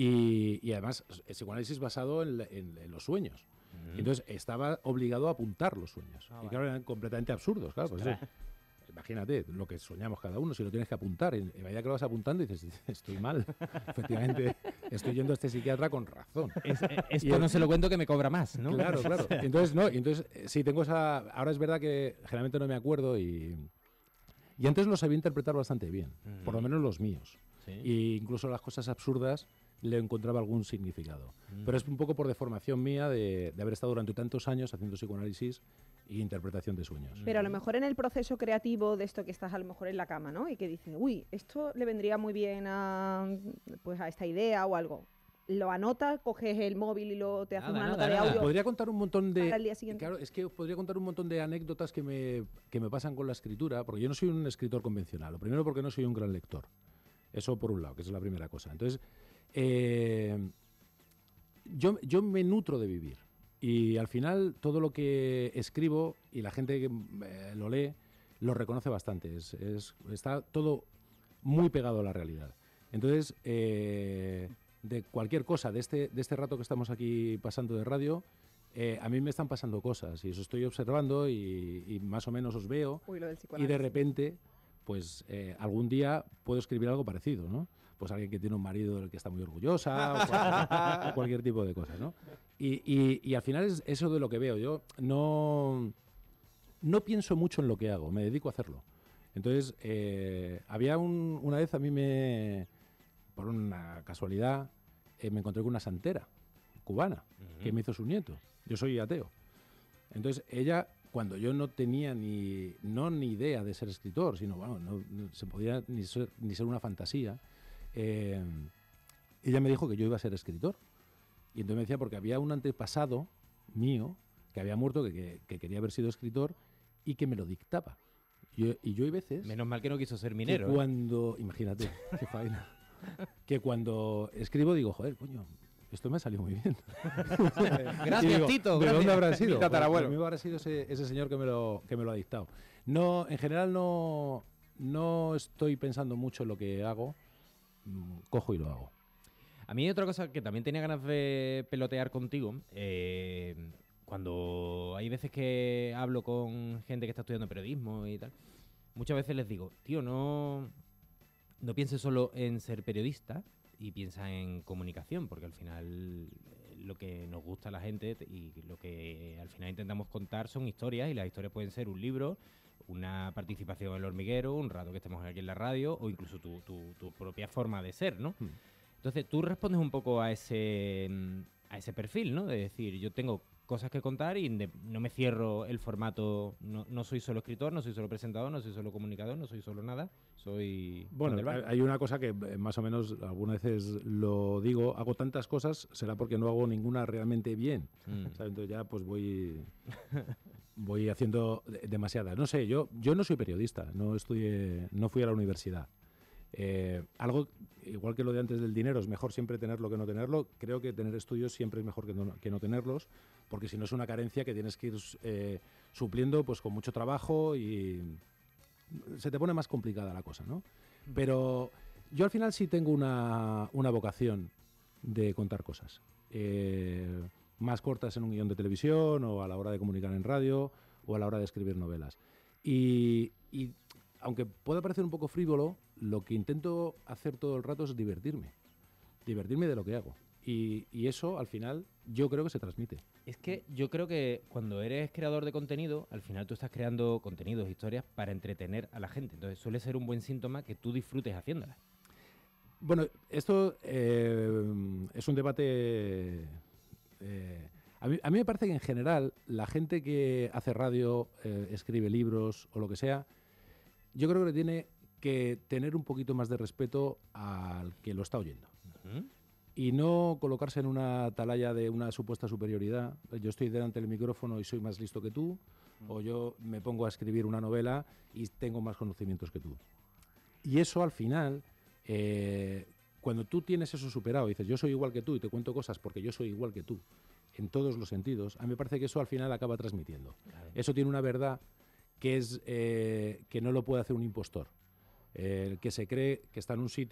Y, y además es psicoanálisis basado en, en, en los sueños. Mm. Entonces estaba obligado a apuntar los sueños. Ah, y claro, eran completamente absurdos. Claro, pues eso, imagínate lo que soñamos cada uno, si lo tienes que apuntar. En la medida que lo vas apuntando dices, estoy mal. Efectivamente, estoy yendo a este psiquiatra con razón. Es, es, esto no se lo cuento que me cobra más, ¿no? Claro, claro. Entonces, no, entonces sí, tengo esa... Ahora es verdad que generalmente no me acuerdo y... Y antes los sabía interpretar bastante bien, mm. por lo menos los míos. ¿Sí? Y incluso las cosas absurdas le encontraba algún significado. Mm. Pero es un poco por deformación mía de, de haber estado durante tantos años haciendo psicoanálisis e interpretación de sueños. Pero a lo mejor en el proceso creativo de esto que estás a lo mejor en la cama, ¿no? Y que dices, uy, esto le vendría muy bien a, pues a esta idea o algo. Lo anotas, coges el móvil y lo te haces nada, una nada, nota nada. de audio. Podría contar un montón de... Para el día siguiente. Claro, es que podría contar un montón de anécdotas que me, que me pasan con la escritura, porque yo no soy un escritor convencional. Lo primero porque no soy un gran lector. Eso por un lado, que es la primera cosa. Entonces, eh, yo, yo me nutro de vivir. Y al final todo lo que escribo y la gente que eh, lo lee lo reconoce bastante. Es, es, está todo muy pegado a la realidad. Entonces, eh, de cualquier cosa, de este, de este rato que estamos aquí pasando de radio, eh, a mí me están pasando cosas y os estoy observando y, y más o menos os veo. Uy, lo del y de repente, pues eh, algún día puedo escribir algo parecido, ¿no? Pues alguien que tiene un marido del que está muy orgullosa o cualquier, o cualquier tipo de cosas, ¿no? Y, y, y al final es eso de lo que veo. Yo no, no pienso mucho en lo que hago, me dedico a hacerlo. Entonces, eh, había un, una vez a mí me, por una casualidad, eh, me encontré con una santera cubana uh-huh. que me hizo su nieto. Yo soy ateo. Entonces, ella, cuando yo no tenía ni, no ni idea de ser escritor, sino, bueno, no, no se podía ni ser, ni ser una fantasía, eh, ella me dijo que yo iba a ser escritor. Y entonces me decía, porque había un antepasado mío que había muerto, que, que, que quería haber sido escritor y que me lo dictaba. Yo, y yo hay veces... Menos mal que no quiso ser minero. Que cuando... ¿eh? Imagínate, qué faena. Que cuando escribo digo, joder, coño, esto me ha salido muy bien. Gracias, digo, ¿De Tito. Gracias. dónde habrá sido? Mi tatarabuelo. Pues, habrá sido ese, ese señor que me, lo, que me lo ha dictado. No, en general no, no estoy pensando mucho en lo que hago. Cojo y lo hago. A mí hay otra cosa que también tenía ganas de pelotear contigo. Eh, cuando hay veces que hablo con gente que está estudiando periodismo y tal, muchas veces les digo, tío, no, no pienses solo en ser periodista y piensa en comunicación, porque al final lo que nos gusta a la gente y lo que al final intentamos contar son historias, y las historias pueden ser un libro, una participación en el hormiguero, un rato que estemos aquí en la radio, o incluso tu, tu, tu propia forma de ser, ¿no? Hmm. Entonces tú respondes un poco a ese, a ese perfil, ¿no? De decir, yo tengo cosas que contar y de, no me cierro el formato, no, no soy solo escritor, no soy solo presentador, no soy solo comunicador, no soy solo nada, soy... Bueno, hay una cosa que más o menos algunas veces lo digo, hago tantas cosas, será porque no hago ninguna realmente bien, mm. ¿sabes? Entonces ya pues voy... voy haciendo demasiadas. No sé, yo, yo no soy periodista, no estudié, no fui a la universidad. Eh, algo, igual que lo de antes del dinero, es mejor siempre tenerlo que no tenerlo. Creo que tener estudios siempre es mejor que no, que no tenerlos, porque si no es una carencia que tienes que ir eh, supliendo pues con mucho trabajo y se te pone más complicada la cosa, ¿no? Pero yo al final sí tengo una, una vocación de contar cosas. Eh, más cortas en un guión de televisión, o a la hora de comunicar en radio, o a la hora de escribir novelas. Y, y aunque pueda parecer un poco frívolo, lo que intento hacer todo el rato es divertirme. Divertirme de lo que hago. Y, y eso, al final, yo creo que se transmite. Es que yo creo que cuando eres creador de contenido, al final tú estás creando contenidos, historias para entretener a la gente. Entonces suele ser un buen síntoma que tú disfrutes haciéndolas. Bueno, esto eh, es un debate... Eh, a, mí, a mí me parece que en general la gente que hace radio, eh, escribe libros o lo que sea, yo creo que tiene que tener un poquito más de respeto al que lo está oyendo. Uh-huh. Y no colocarse en una atalaya de una supuesta superioridad. Yo estoy delante del micrófono y soy más listo que tú, uh-huh. o yo me pongo a escribir una novela y tengo más conocimientos que tú. Y eso al final, eh, cuando tú tienes eso superado y dices yo soy igual que tú y te cuento cosas porque yo soy igual que tú, en todos los sentidos, a mí me parece que eso al final acaba transmitiendo. Claro. Eso tiene una verdad que es eh, que no lo puede hacer un impostor. El que se cree que está en un sitio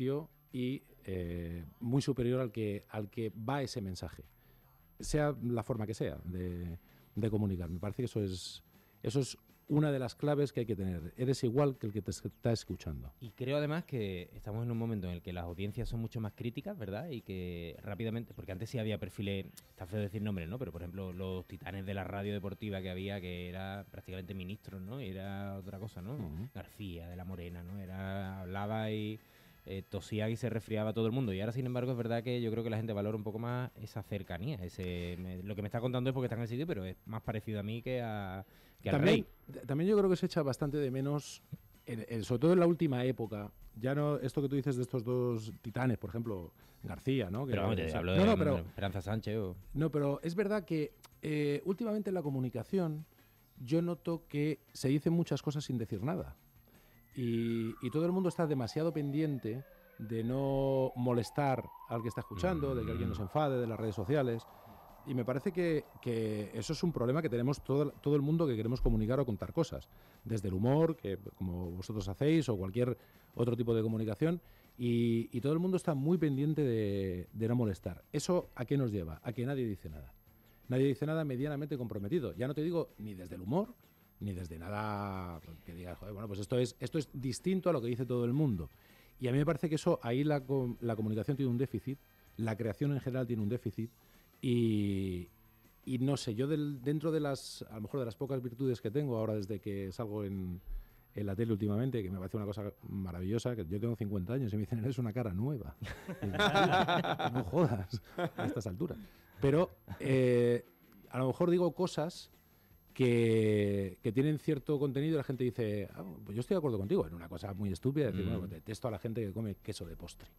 y eh, muy superior al que, al que va ese mensaje, sea la forma que sea de, de comunicar. Me parece que eso es, eso es una de las claves que hay que tener. Eres igual que el que te está escuchando. Y creo además que estamos en un momento en el que las audiencias son mucho más críticas, ¿verdad? Y que rápidamente, porque antes sí había perfiles, está feo decir nombres, ¿no? Pero por ejemplo, los titanes de la radio deportiva que había, que era prácticamente ministros, ¿no? Y era otra cosa, ¿no? Uh-huh. García, de la Morena, ¿no? Era, hablaba y eh, tosía y se resfriaba todo el mundo. Y ahora, sin embargo, es verdad que yo creo que la gente valora un poco más esa cercanía. Ese, me, lo que me está contando es porque está en el sitio, pero es más parecido a mí que a que al También, rey. también yo creo que se echa bastante de menos, en, en, sobre todo en la última época, ya no esto que tú dices de estos dos titanes, por ejemplo, García, ¿no? Que, Pero vamos, te o sea, hablo no, de no, pero, Esperanza Sánchez o... No, pero es verdad que eh, últimamente en la comunicación yo noto que se dicen muchas cosas sin decir nada. Y, y todo el mundo está demasiado pendiente de no molestar al que está escuchando, de que alguien nos enfade, de las redes sociales. Y me parece que, que eso es un problema que tenemos todo, todo el mundo que queremos comunicar o contar cosas. Desde el humor, que como vosotros hacéis, o cualquier otro tipo de comunicación. Y, y todo el mundo está muy pendiente de, de no molestar. ¿Eso a qué nos lleva? A que nadie dice nada. Nadie dice nada medianamente comprometido. Ya no te digo ni desde el humor, ni desde nada que digas, joder, bueno, pues esto es, esto es distinto a lo que dice todo el mundo. Y a mí me parece que eso, ahí la, la comunicación tiene un déficit, la creación en general tiene un déficit. Y, y no sé, yo del, dentro de las, a lo mejor de las pocas virtudes que tengo ahora desde que salgo en, en la tele últimamente, que me parece una cosa maravillosa, que yo tengo cincuenta años y me dicen, eres una cara nueva. Y, no jodas a estas alturas. Pero eh, a lo mejor digo cosas que, que tienen cierto contenido y la gente dice, ah, pues yo estoy de acuerdo contigo, en una cosa muy estúpida, decir, mm. bueno, pues detesto a la gente que come queso de postre.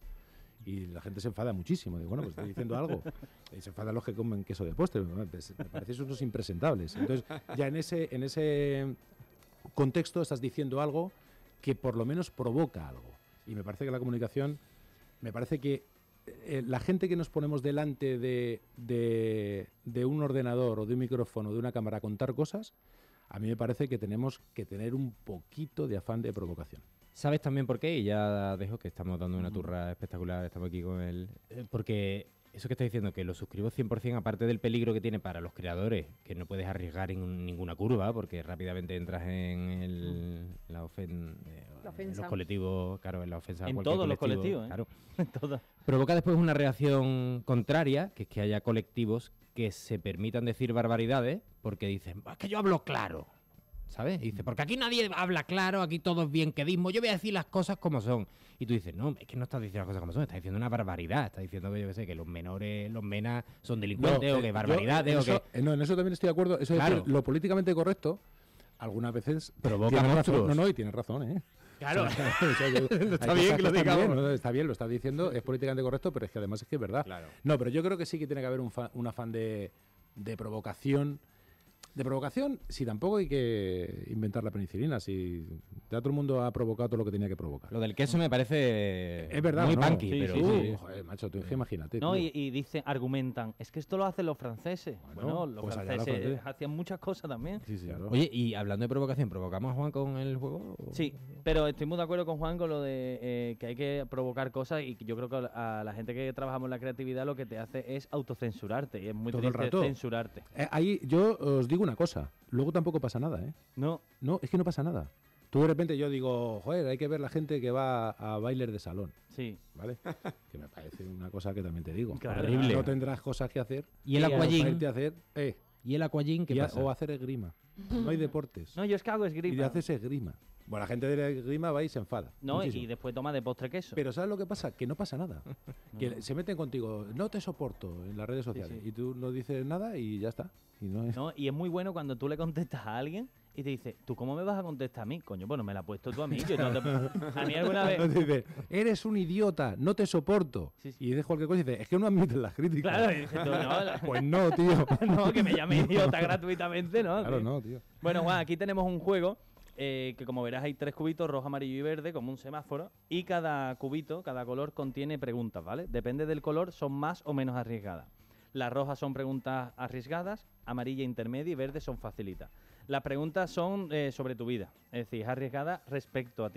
Y la gente se enfada muchísimo. Digo, bueno, pues estoy diciendo algo. Y se enfadan los que comen queso de postre. Me parecen unos impresentables. Entonces, ya en ese, en ese contexto estás diciendo algo que por lo menos provoca algo. Y me parece que la comunicación, me parece que eh, la gente que nos ponemos delante de, de, de un ordenador o de un micrófono o de una cámara a contar cosas, a mí me parece que tenemos que tener un poquito de afán de provocación. ¿Sabes también por qué? Y ya dejo que estamos dando una turra espectacular, estamos aquí con él. Eh, porque eso que estás diciendo, que lo suscribo cien por ciento, aparte del peligro que tiene para los creadores, que no puedes arriesgar en un, ninguna curva, porque rápidamente entras en el, la, ofen, eh, la ofensa. En los colectivos, claro, en la ofensa. En todos los colectivos, ¿eh? Claro. En todas. Provoca después una reacción contraria, que es que haya colectivos que se permitan decir barbaridades, porque dicen, es que yo hablo claro. ¿Sabes? Y dice, porque aquí nadie habla claro, aquí todo es bien quedismo, yo voy a decir las cosas como son. Y tú dices, no, es que no estás diciendo las cosas como son, estás diciendo una barbaridad, estás diciendo que yo qué sé, que los menores, los menas son delincuentes, no, o que eh, barbaridades, yo, o eso, que... Eh, no, en eso también estoy de acuerdo. Eso Claro. es decir, lo políticamente correcto, algunas veces Provoca tienes monstruos. razón. No, no, y tienes razón, ¿eh? Claro, O sea, yo- hay está bien cosas que lo están digamos. bien, ¿no? Está bien, lo estás diciendo, es políticamente correcto, pero es que además es que es verdad. Claro. No, pero yo creo que sí que tiene que haber un, fa- un afán de, de provocación. De provocación, si tampoco hay que inventar la penicilina, si ya todo el mundo ha provocado todo lo que tenía que provocar. Lo del queso me parece Es verdad, muy ¿no? punky, Sí, pero... sí, Uh, sí. joder, macho, tú es que imagínate. No, tío. y, y dicen, argumentan, es que esto lo hacen los franceses. Bueno, Bueno, los pues allá los franceses franceses. hacían muchas cosas también. Sí, sí, claro. Oye, y hablando de provocación, ¿provocamos a Juan con el juego? o- Sí, pero estoy muy de acuerdo con Juan con lo de eh, que hay que provocar cosas y que yo creo que a la gente que trabajamos en la creatividad lo que te hace es autocensurarte y es muy Todo el triste rato. censurarte. Eh, ahí yo os digo una cosa, luego tampoco pasa nada, ¿eh? No, No, es que no pasa nada. Tú de repente yo digo, joder, hay que ver la gente que va a bailes de salón, sí. ¿vale? Que me parece una cosa que también te digo. Claro. Horrible. No tendrás cosas que hacer. ¿Y el para aquagym? irte a hacer, eh, ¿Y el aquagym qué y a- pasa? o hacer esgrima. No hay deportes. No, yo es que hago y esgrima. haces esgrima. Bueno, la gente de la esgrima va y se enfada. No, muchísimo. y después toma de postre queso. Pero ¿sabes lo que pasa? Que no pasa nada. Que se meten contigo, no te soporto en las redes sociales. sí. Y tú no dices nada y ya está. Y no es... ¿No? Y es muy bueno cuando tú le contestas a alguien y te dice, ¿tú cómo me vas a contestar a mí? Coño, bueno, me la has puesto tú a mí. Yo no te- A mí alguna vez... No te dice, eres un idiota, no te soporto. Sí, sí. Y dices cualquier cosa y dices, es que no admiten las críticas. Claro, y dices tú, no, la- Pues no, tío. no, que me llame idiota gratuitamente, ¿no? Claro, no, tío. Bueno, Juan, aquí tenemos un juego eh, que como verás hay tres cubitos, rojo, amarillo y verde, como un semáforo, y cada cubito, cada color contiene preguntas, ¿vale? Depende del color, son más o menos arriesgadas. Las rojas son preguntas arriesgadas, amarilla intermedia y verde son facilitas. Las preguntas son eh, sobre tu vida, es decir, es arriesgada respecto a ti.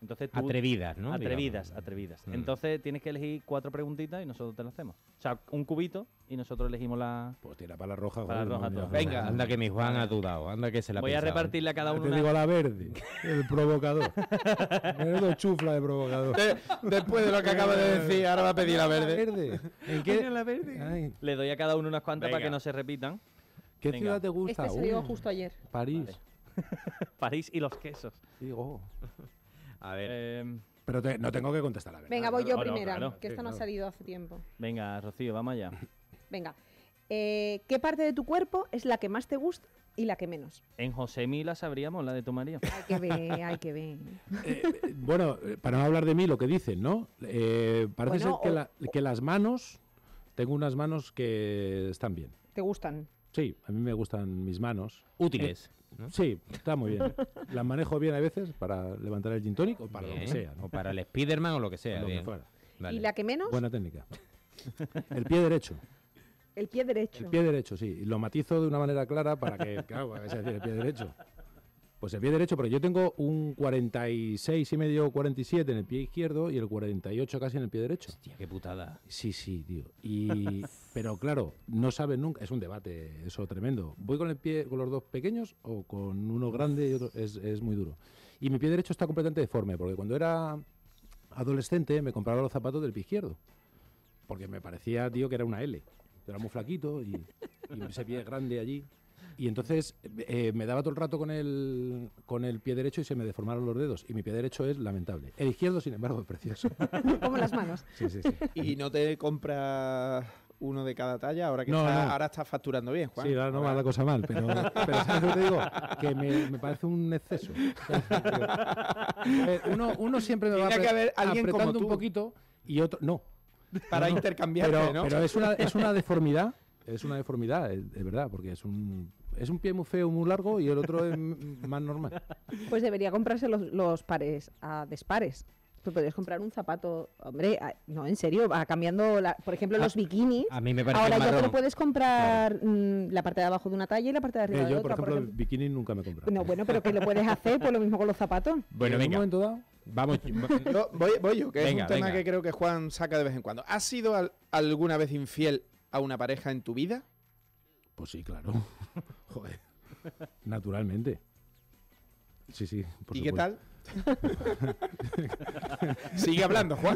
Entonces tú, Atrevidas, ¿no? Atrevidas, Digamos. atrevidas. Mm. Entonces tienes que elegir cuatro preguntitas y nosotros te las hacemos. O sea, un cubito y nosotros elegimos la... Pues tira para la roja, Para la joder, roja no, todas. mira, Venga. Anda que mi Juan ha dudado, anda que se la ha Voy a pensado, ¿eh? repartirle a cada uno Te una... digo la verde, el provocador. Menudo chufla de provocador. De- después de lo que acaba de decir, ahora va a pedir la verde. verde. ¿En qué, la verde. Ay, Le doy a cada uno unas cuantas para Venga. que no se repitan. ¿qué Venga. ciudad te gusta? Este se dio Uh, justo ayer. París. París y los quesos. Digo. A ver, Eh, Pero te- no tengo que contestar la verdad. Venga, voy yo no, no, primera, claro. que Sí, esta no ha claro. salido hace tiempo. venga, Rocío, vamos allá. Venga. Eh, ¿Qué parte de tu cuerpo es la que más te gusta y la que menos? En Josemi la sabríamos, la de tu marido. Hay que ver, hay que ver. Eh, eh, bueno, eh, para no hablar de mí, lo que dicen, ¿no? Eh, parece Bueno, ser que, o- la- que las manos, tengo unas manos que están bien. ¿Te gustan? Sí, a mí me gustan mis manos. útiles. ¿no? Sí, está muy bien. Las manejo bien a veces para levantar el gin tonic o para lo que Bien. sea, ¿no? O para el Spiderman o lo que sea. Lo que bien. fuera. Vale. ¿Y la que menos? Buena técnica. El pie derecho. El pie derecho. El pie derecho, sí. Y lo matizo de una manera clara para que, claro, para que se decir el pie derecho. Pues el pie derecho, pero yo tengo un cuarenta y seis y medio, cuarenta y siete en el pie izquierdo y el cuarenta y ocho casi en el pie derecho. Hostia, qué putada. Sí, sí, tío. Y, pero claro, no saben nunca. Es un debate eso tremendo. ¿Voy con el pie con los dos pequeños o con uno grande y otro? Es, es muy duro. Y mi pie derecho está completamente deforme, porque cuando era adolescente me compraba los zapatos del pie izquierdo. Porque me parecía, tío, que era una L. Era muy flaquito y, y ese pie grande allí. Y entonces eh, me daba todo el rato con el, con el pie derecho y se me deformaron los dedos. Y mi pie derecho es lamentable. El izquierdo, sin embargo, es precioso. Como las manos. Sí, sí, sí. ¿Y no te compras uno de cada talla ahora que No, está- no. ahora estás facturando bien, Juan? Sí, ahora no va la cosa mal, pero, pero ¿sabes lo que te digo? Que me, me parece un exceso. Eh, uno, uno siempre me va Tiene que apre- haber alguien como apretando tú. un poquito y otro no. Para No, no. intercambiarte, Pero, ¿no? pero es una es una deformidad, es una deformidad, es, es verdad, porque es un es un pie muy feo, muy largo y el otro es m- más normal. Pues debería comprarse los, los pares a despares. Tú podrías comprar un zapato, hombre, a- no, en serio, va cambiando, la- por ejemplo, los bikinis. A mí me parece Ahora ya te marrón. lo puedes comprar mm, la parte de abajo de una talla y la parte de arriba Eh, de yo, otra. por ejemplo, el bikini nunca me he comprado. No, bueno, pero que lo puedes hacer, pues lo mismo con los zapatos. Bueno, en un venga. momento dado, Vamos. Yo- voy, voy yo, que Venga, es un tema venga. que creo que Juan saca de vez en cuando. ¿Has sido al- alguna vez infiel a una pareja en tu vida? pues sí, claro. Joder. Naturalmente. Sí, sí, por ¿Y qué supuesto. tal? Sigue hablando, Juan.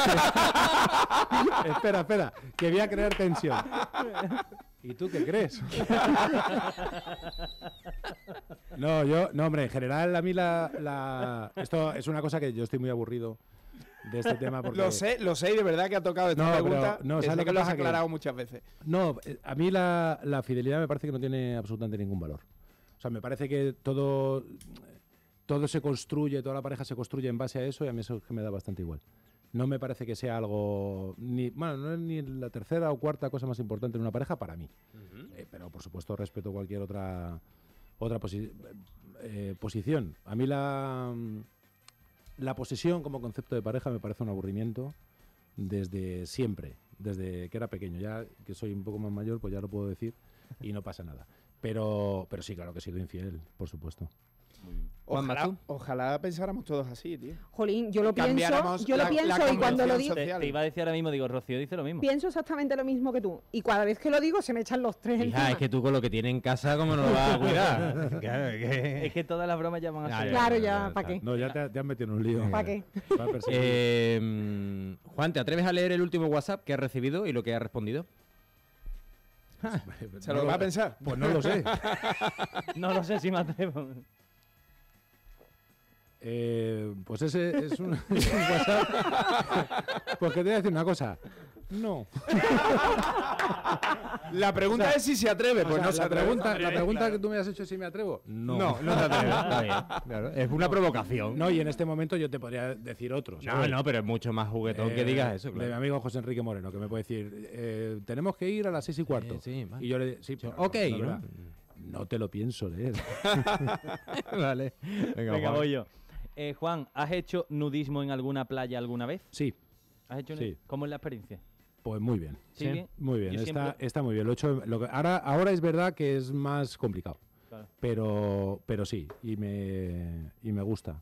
Espera, espera, que voy a crear tensión. ¿Y tú qué crees? No, yo, no, hombre, en general a mí la, la- Esto es una cosa que yo estoy muy aburrido de este tema porque... Lo sé, lo sé y de verdad que ha tocado esta No, pero- pregunta. no, que ¿sabes sé lo que que lo has pasa? Que- aclarado muchas veces. No, eh, a mí la, la fidelidad me parece que no tiene absolutamente ningún valor. O sea, me parece que todo, todo se construye, toda la pareja se construye en base a eso y a mí eso es que me da bastante igual. No me parece que sea algo, ni, bueno, no es ni la tercera o cuarta cosa más importante en una pareja para mí. Eh, pero por supuesto respeto cualquier otra, otra posi- eh, posición. A mí la, la posesión como concepto de pareja me parece un aburrimiento desde siempre, desde que era pequeño. Ya que soy un poco más mayor, pues ya lo puedo decir y no pasa nada. Pero, pero sí, claro que he sido infiel, por supuesto. Juanma, Ojalá, ¿tú? ojalá pensáramos todos así, tío. Jolín, yo lo pienso, Cambiáramos yo lo la- pienso la y cuando lo convención digo, social. Te iba a decir ahora mismo, digo, Rocío dice lo mismo. pienso exactamente lo mismo que tú. Y cada vez que lo digo se me echan los tres Hija, encima. es que tú con lo que tienes en casa, ¿cómo no lo vas a cuidar? Claro, es que... Es que todas las bromas ya van a Ya, ser. Claro, ya, ya, ¿para ya. qué? No, ya te, te has metido en un lío. ¿Para qué? Va a perseguir. Eh, mm, Juan, ¿te atreves a leer el último WhatsApp que has recibido y lo que has respondido? ¿Se lo va a pensar? Pues no lo sé. No lo sé si me atrevo. Eh, pues ese es un, es un WhatsApp. Pues que te voy a decir una cosa. No. La pregunta O sea, es si se atreve. Pues O sea, no se la atreve. pregunta, la pregunta que tú me has hecho es si me atrevo. No. No, no te atreves. Está bien, claro. Es una provocación. No, y en este momento yo te podría decir otro. No, ¿sabes? no, pero es mucho más juguetón que Eh, digas eso, De mi claro. amigo José Enrique Moreno, que me puede decir, eh, tenemos que ir a las seis y cuarto. Sí, sí, vale. Y yo le sí, pero, Ok, la ¿no? verdad, no te lo pienso leer. Vale. Venga, Venga, Juan. voy yo. Eh, Juan, ¿has hecho nudismo en alguna playa alguna vez? Sí, ¿Has hecho Sí. nu- ¿Cómo es la experiencia? pues muy bien. ¿Sí? Sí. bien? Muy bien, Yo está, siempre- está muy bien. Lo he hecho, lo que- ahora, ahora es verdad que es más complicado, Claro. pero, pero sí, y me, y me gusta.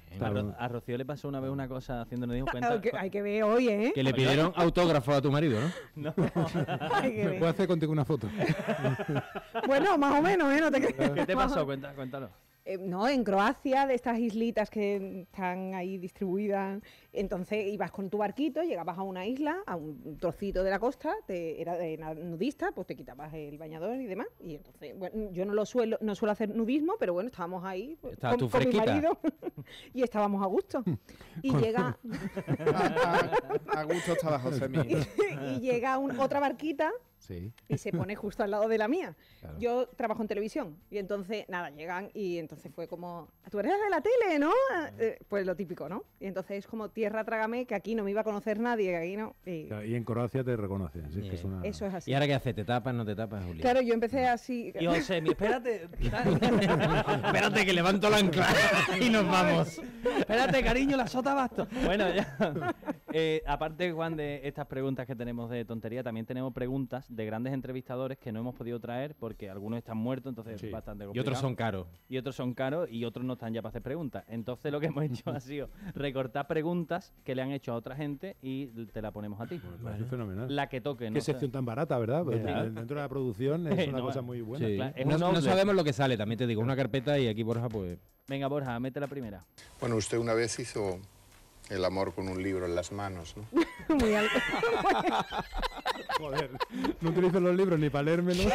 A, Ro- a Rocío le pasó una vez una cosa haciendo nudismo. Cuenta, Hay que, hay que ver hoy, ¿eh? Que le pidieron autógrafo a tu marido, ¿no? No. Hay que ¿Me ver. puedo hacer contigo una foto? Bueno, más o menos, ¿eh? No te creas. ¿Qué te Más o- pasó? Cuenta, cuéntalo. Eh, no, en Croacia, de estas islitas que están ahí distribuidas. Entonces ibas con tu barquito, llegabas a una isla, a un trocito de la costa, te, era de na- nudista, pues te quitabas el bañador y demás. Y entonces, bueno, yo no lo suelo, no suelo hacer nudismo, pero bueno, estábamos ahí pues, Estaba con, tú con mi fresquita. marido y estábamos a gusto. Y llega, A, a- a gusto estaba José Mí. y llega un- otra barquita Sí. y se pone justo al lado de la mía. Claro. Yo trabajo en televisión y entonces, nada, llegan y entonces fue como, tú eres de la tele, ¿no? Eh, pues lo típico, ¿no? Y entonces es como tierra trágame, que aquí no me iba a conocer nadie, que aquí no. Y Claro, y en Croacia te reconocen. Sí, es que es una... eso es así. ¿Y ahora qué haces? ¿Te tapas, no te tapas, Julia? Claro, yo empecé así. Y José, mi, espérate. Espérate que levanto la ancla y nos vamos. Espérate, cariño, la sota basto. Bueno, ya. Eh, aparte, Juan, de estas preguntas que tenemos de tontería, también tenemos preguntas de grandes entrevistadores que no hemos podido traer porque algunos están muertos, entonces Sí. es bastante Y complicado. otros son caros. Y otros son caros y otros no están ya para hacer preguntas. Entonces lo que hemos hecho ha sido recortar preguntas que le han hecho a otra gente y te la ponemos a ti. Me parece fenomenal. La que toque, ¿no? Qué sección tan barata, ¿verdad? Pues ¿Verdad? dentro de la producción es una No, cosa muy buena. Sí. claro, es No, un no outlet. sabemos lo que sale, también te digo, una carpeta y aquí Borja pues... Venga, Borja, mete la primera. Bueno, usted una vez hizo el amor con un libro en las manos, ¿no? Muy alto. Joder, no utilizo los libros ni para leérmelos.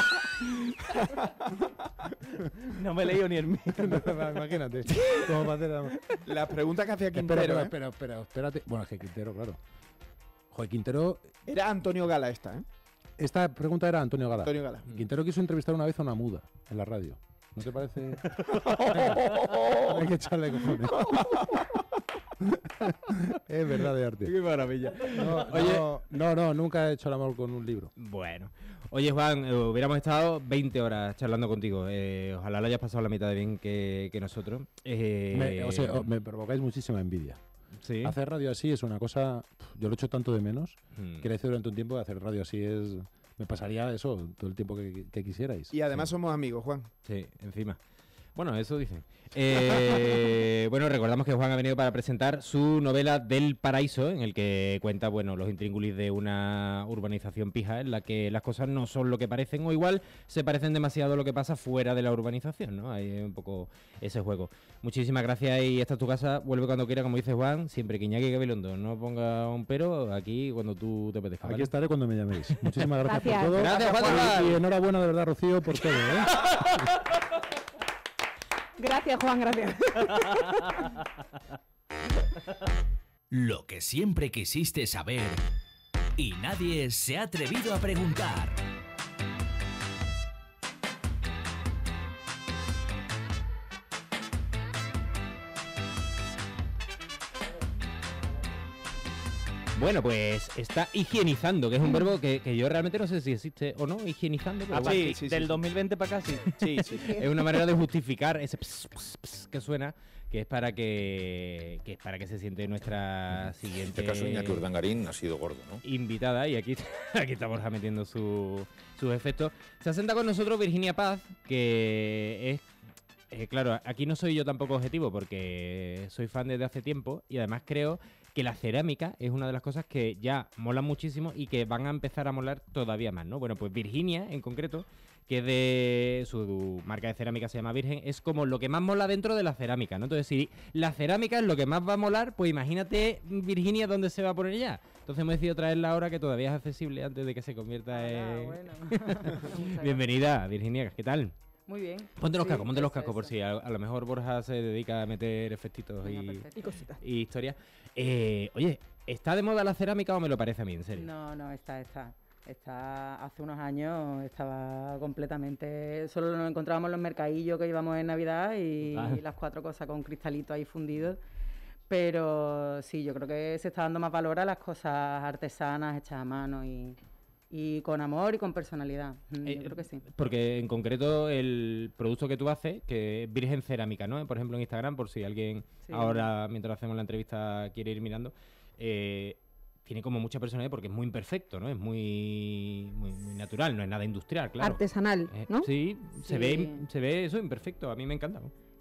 No me he leído ni el mío. Imagínate. Como para hacer la- Las preguntas que hacía Espera, Quintero, espera, ¿eh? espera, espera, espérate. Bueno, es que Quintero, claro. Joder, Quintero... Era Antonio Gala esta, ¿eh? Esta pregunta era Antonio Gala. Antonio Gala. Quintero quiso entrevistar una vez a una muda en la radio. ¿No te parece? Hay que echarle cojones. Es verdad de arte. ¡Qué maravilla! No, Oye- no, no, no, nunca he hecho el amor con un libro. Bueno. Oye, Juan, eh, hubiéramos estado veinte horas charlando contigo. Eh, ojalá lo hayas pasado la mitad de bien que, que nosotros. Eh, Me, o sea, o- me provocáis muchísima envidia. sí. Hacer radio así es una cosa... pf, Yo lo he hecho tanto de menos. Mm. Que le hice durante un tiempo. Hacer radio así es... Me pasaría eso todo el tiempo que, que quisierais. Y además somos amigos, Juan. Sí, encima. Bueno, eso dicen. Eh, bueno, recordamos que Juan ha venido para presentar su novela Del Paraíso, en el que cuenta, bueno, los intríngulis de una urbanización pija en la que las cosas no son lo que parecen o igual se parecen demasiado a lo que pasa fuera de la urbanización, ¿no? Hay un poco ese juego. Muchísimas gracias y esta es tu casa. Vuelve cuando quiera, como dice Juan, siempre que Iñaki Gabilondo no ponga un pero, aquí cuando tú te apetezca. Aquí ¿vale? estaré cuando me llaméis. Muchísimas gracias, Gracias. por todo. Gracias, Juan del Val. Y enhorabuena de verdad, Rocío, por todo, ¿eh? Gracias, Juan, gracias. Lo que siempre quisiste saber y nadie se ha atrevido a preguntar. Bueno, pues está higienizando, que es un verbo que, que yo realmente no sé si existe o no, higienizando, pero Ah, bueno, sí, sí, sí, del sí. dos mil veinte para acá, sí. Sí, sí. es una manera de justificar ese ps, ps, ps que suena, que es para que, que es para que se siente nuestra En siguiente este caso, Iñaki Urdangarín ha sido gordo, ¿no? invitada, y aquí, aquí está Borja metiendo su- sus efectos. Se asenta con nosotros Virginia Paz, que es... eh, claro, aquí no soy yo tampoco objetivo porque soy fan desde hace tiempo y además creo que la cerámica es una de las cosas que ya molan muchísimo y que van a empezar a molar todavía más, ¿no? Bueno, pues Virginia, en concreto, que es de su marca de cerámica se llama Virgen, es como lo que más mola dentro de la cerámica, ¿no? Entonces, si la cerámica es lo que más va a molar, pues imagínate Virginia dónde se va a poner ya. Entonces hemos decidido traerla ahora que todavía es accesible antes de que se convierta en... Bienvenida, Virginia, ¿qué tal? Muy bien. Ponte los Sí, cascos, ponte los eso, cascos, por eso. si a, a lo mejor Borja se dedica a meter efectitos Venga, y, perfecto. Y cositas. y historias. Eh, oye, ¿está de moda la cerámica o me lo parece a mí, en serio? No, no, está, está. Está, hace unos años estaba completamente... Solo nos encontrábamos en los mercadillos que íbamos en Navidad y, Ah. y las cuatro cosas con cristalitos ahí fundidos. Pero sí, yo creo que se está dando más valor a las cosas artesanas hechas a mano y, y con amor y con personalidad. Mm, Eh, yo creo que sí. Porque en concreto el producto que tú haces, que es Virgen Cerámica, ¿no? Por ejemplo en Instagram, por si alguien Sí. ahora, mientras hacemos la entrevista, quiere ir mirando, eh, tiene como mucha personalidad porque es muy imperfecto, ¿no? Es muy, muy, muy natural, no es nada industrial, claro. Artesanal, Eh, ¿no? Sí, se Sí. ve se ve eso imperfecto, a mí me encanta, ¿no? Sí,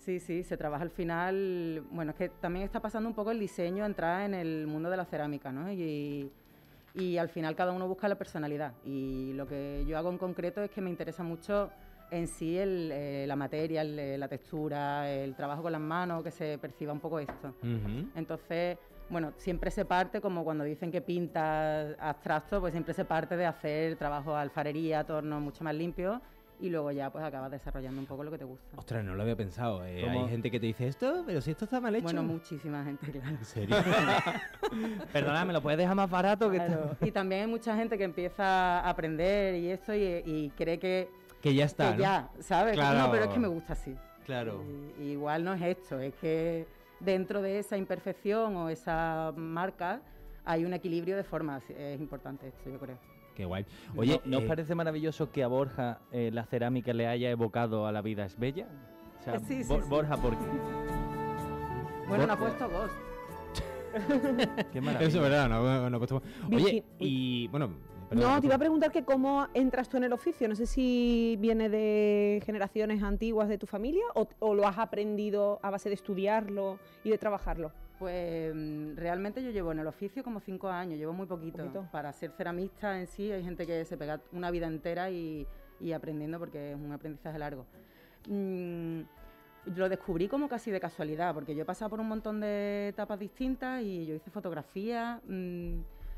Sí, sí, se trabaja al final. Bueno, es que también está pasando un poco el diseño, entrar en el mundo de la cerámica, ¿no? Y, y al final cada uno busca la personalidad. Y lo que yo hago en concreto es que me interesa mucho en sí el, eh, la materia, el, la textura, el trabajo con las manos, que se perciba un poco esto. Ujú. Entonces, bueno, siempre se parte, como cuando dicen que pinta abstracto, pues siempre se parte de hacer trabajo de alfarería, torno mucho más limpio, y luego ya pues acabas desarrollando un poco lo que te gusta. Ostras, no lo había pensado. Eh, ¿Cómo? hay gente que te dice esto, pero si esto está mal hecho. Bueno, muchísima gente, claro. ¿En serio? Perdona, ¿me lo puedes dejar más barato? Que Claro. Y también hay mucha gente que empieza a aprender y esto y, y cree que, que ya está, que ¿no? ya, ¿sabes? Claro. No, pero es que me gusta así. Claro. Y, y igual no es esto, es que dentro de esa imperfección o esa marca hay un equilibrio de formas. Es importante esto, yo creo. Qué guay. Oye, ¿no, ¿no os eh, parece maravilloso que a Borja eh, la cerámica le haya evocado a La vida es bella? O sea, Sí, sí, Bo- sí. Borja, porque... Bueno, no ha Borja- puesto Ghost. Qué maravilla. eso es verdad, no, no he puesto- Virgi- Oye, y bueno... perdona, No, te iba a por preguntar que cómo entras tú en el oficio. No sé si viene de generaciones antiguas de tu familia o, o lo has aprendido a base de estudiarlo y de trabajarlo. Pues mm, realmente yo llevo en el oficio como cinco años, llevo muy poquito. Poquito. Para ser ceramista en sí hay gente que se pega una vida entera y, y aprendiendo porque es un aprendizaje largo. Mm, lo descubrí como casi de casualidad, porque yo he pasado por un montón de etapas distintas y yo hice fotografía mm,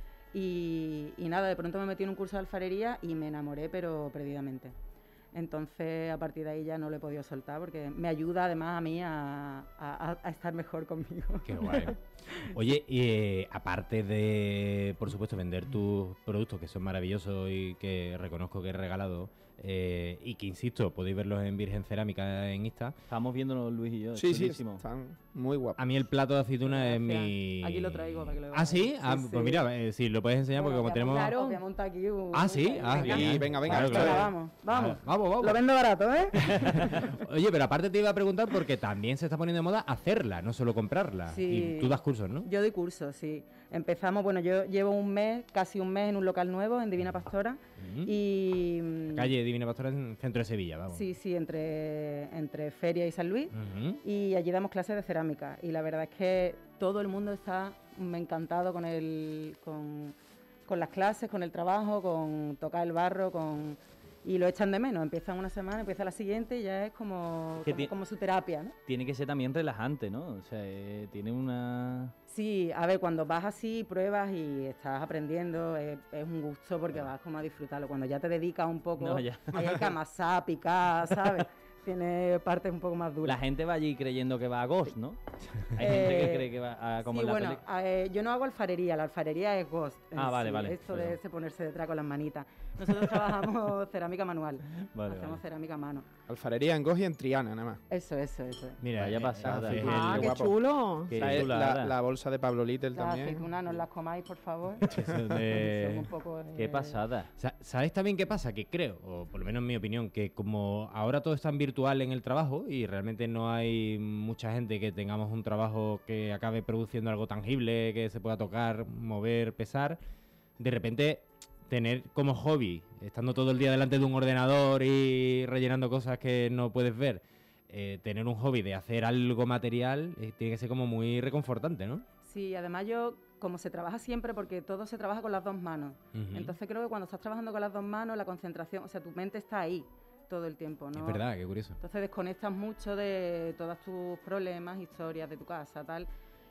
y, y nada, de pronto me metí en un curso de alfarería y me enamoré, pero perdidamente. Entonces, a partir de ahí ya no lo he podido soltar porque me ayuda además a mí a, a- a estar mejor conmigo. Qué guay. Oye, y, eh, aparte de, por supuesto, vender tus productos, que son maravillosos y que reconozco que he regalado, eh, y que, insisto, podéis verlos en Virgen Cerámica en Insta. Estamos viéndolo Luis y yo, Sí, sí, chulísimo. están muy guapos. A mí el plato de aceituna es Gracias. mi... Aquí lo traigo para que lo veas. ¿Ah, sí? Ah, Sí, pues sí. mira, eh, sí, lo puedes enseñar porque Bueno, como voy a tenemos... montar- Voy a montar aquí un... Ah, sí, ah, venga. bien. venga, venga, Claro, esto claro. Venga, vamos, vamos. Vamos, vamos. Lo vendo barato, ¿eh? Oye, pero aparte te iba a preguntar porque también se está poniendo de moda hacerla, no solo comprarla. Sí. Y tú das cursos, ¿no? Yo doy cursos, sí. Empezamos, bueno, yo llevo un mes, casi un mes en un local nuevo, en Divina Pastora. Ujú. Y... mm, Calle Divina Pastora en el centro de Sevilla, vamos. Sí, sí, entre, entre Feria y San Luis. Ujú. Y allí damos clases de cerámica. Y la verdad es que todo el mundo está mm, encantado con, el, con, con las clases, con el trabajo, con tocar el barro, con... Y lo echan de menos. Empiezan una semana, empieza la siguiente y ya es como, Que como, ti- como su terapia, ¿no? Tiene que ser también relajante, ¿no? O sea, eh, tiene una... Sí, a ver, cuando vas así, pruebas y estás aprendiendo, es, es un gusto porque vas como a disfrutarlo. Cuando ya te dedicas un poco, No, ya. ahí hay que amasar, picar, ¿sabes? Tiene partes un poco más duras. La gente va allí creyendo que va a Ghost, ¿no? Hay gente que Eh, cree que va a como sí, en la bueno, película. eh, yo no hago alfarería, la alfarería es Ghost. en Ah, vale, sí, vale, Esto perdón. de ese ponerse detrás con las manitas. Nosotros trabajamos cerámica manual. Vale, Hacemos vale. cerámica a mano. Alfarería en Gos y en Triana, nada más. Eso, eso, eso. Mira, Vaya eh, pasada, hace eh. el- Ah, qué guapo. chulo. Qué La, chulada. la- la bolsa de Pablo Little Las también. aceitunas no las comáis, por favor. Eso de- Son un poco de- Qué pasada. Sa- ¿Sabes también qué pasa? Que creo, o por lo menos en mi opinión, que como ahora todo es tan virtual en el trabajo y realmente no hay mucha gente que tengamos un trabajo que acabe produciendo algo tangible, que se pueda tocar, mover, pesar, de repente tener como hobby, estando todo el día delante de un ordenador y rellenando cosas que no puedes ver, eh, tener un hobby de hacer algo material, eh, tiene que ser como muy reconfortante, ¿no? Sí, además yo, como se trabaja siempre, porque todo se trabaja con las dos manos. Ujú. Entonces creo que cuando estás trabajando con las dos manos, la concentración, o sea, tu mente está ahí todo el tiempo, ¿no? Es verdad, qué curioso. Entonces desconectas mucho de todos tus problemas, historias de tu casa, tal.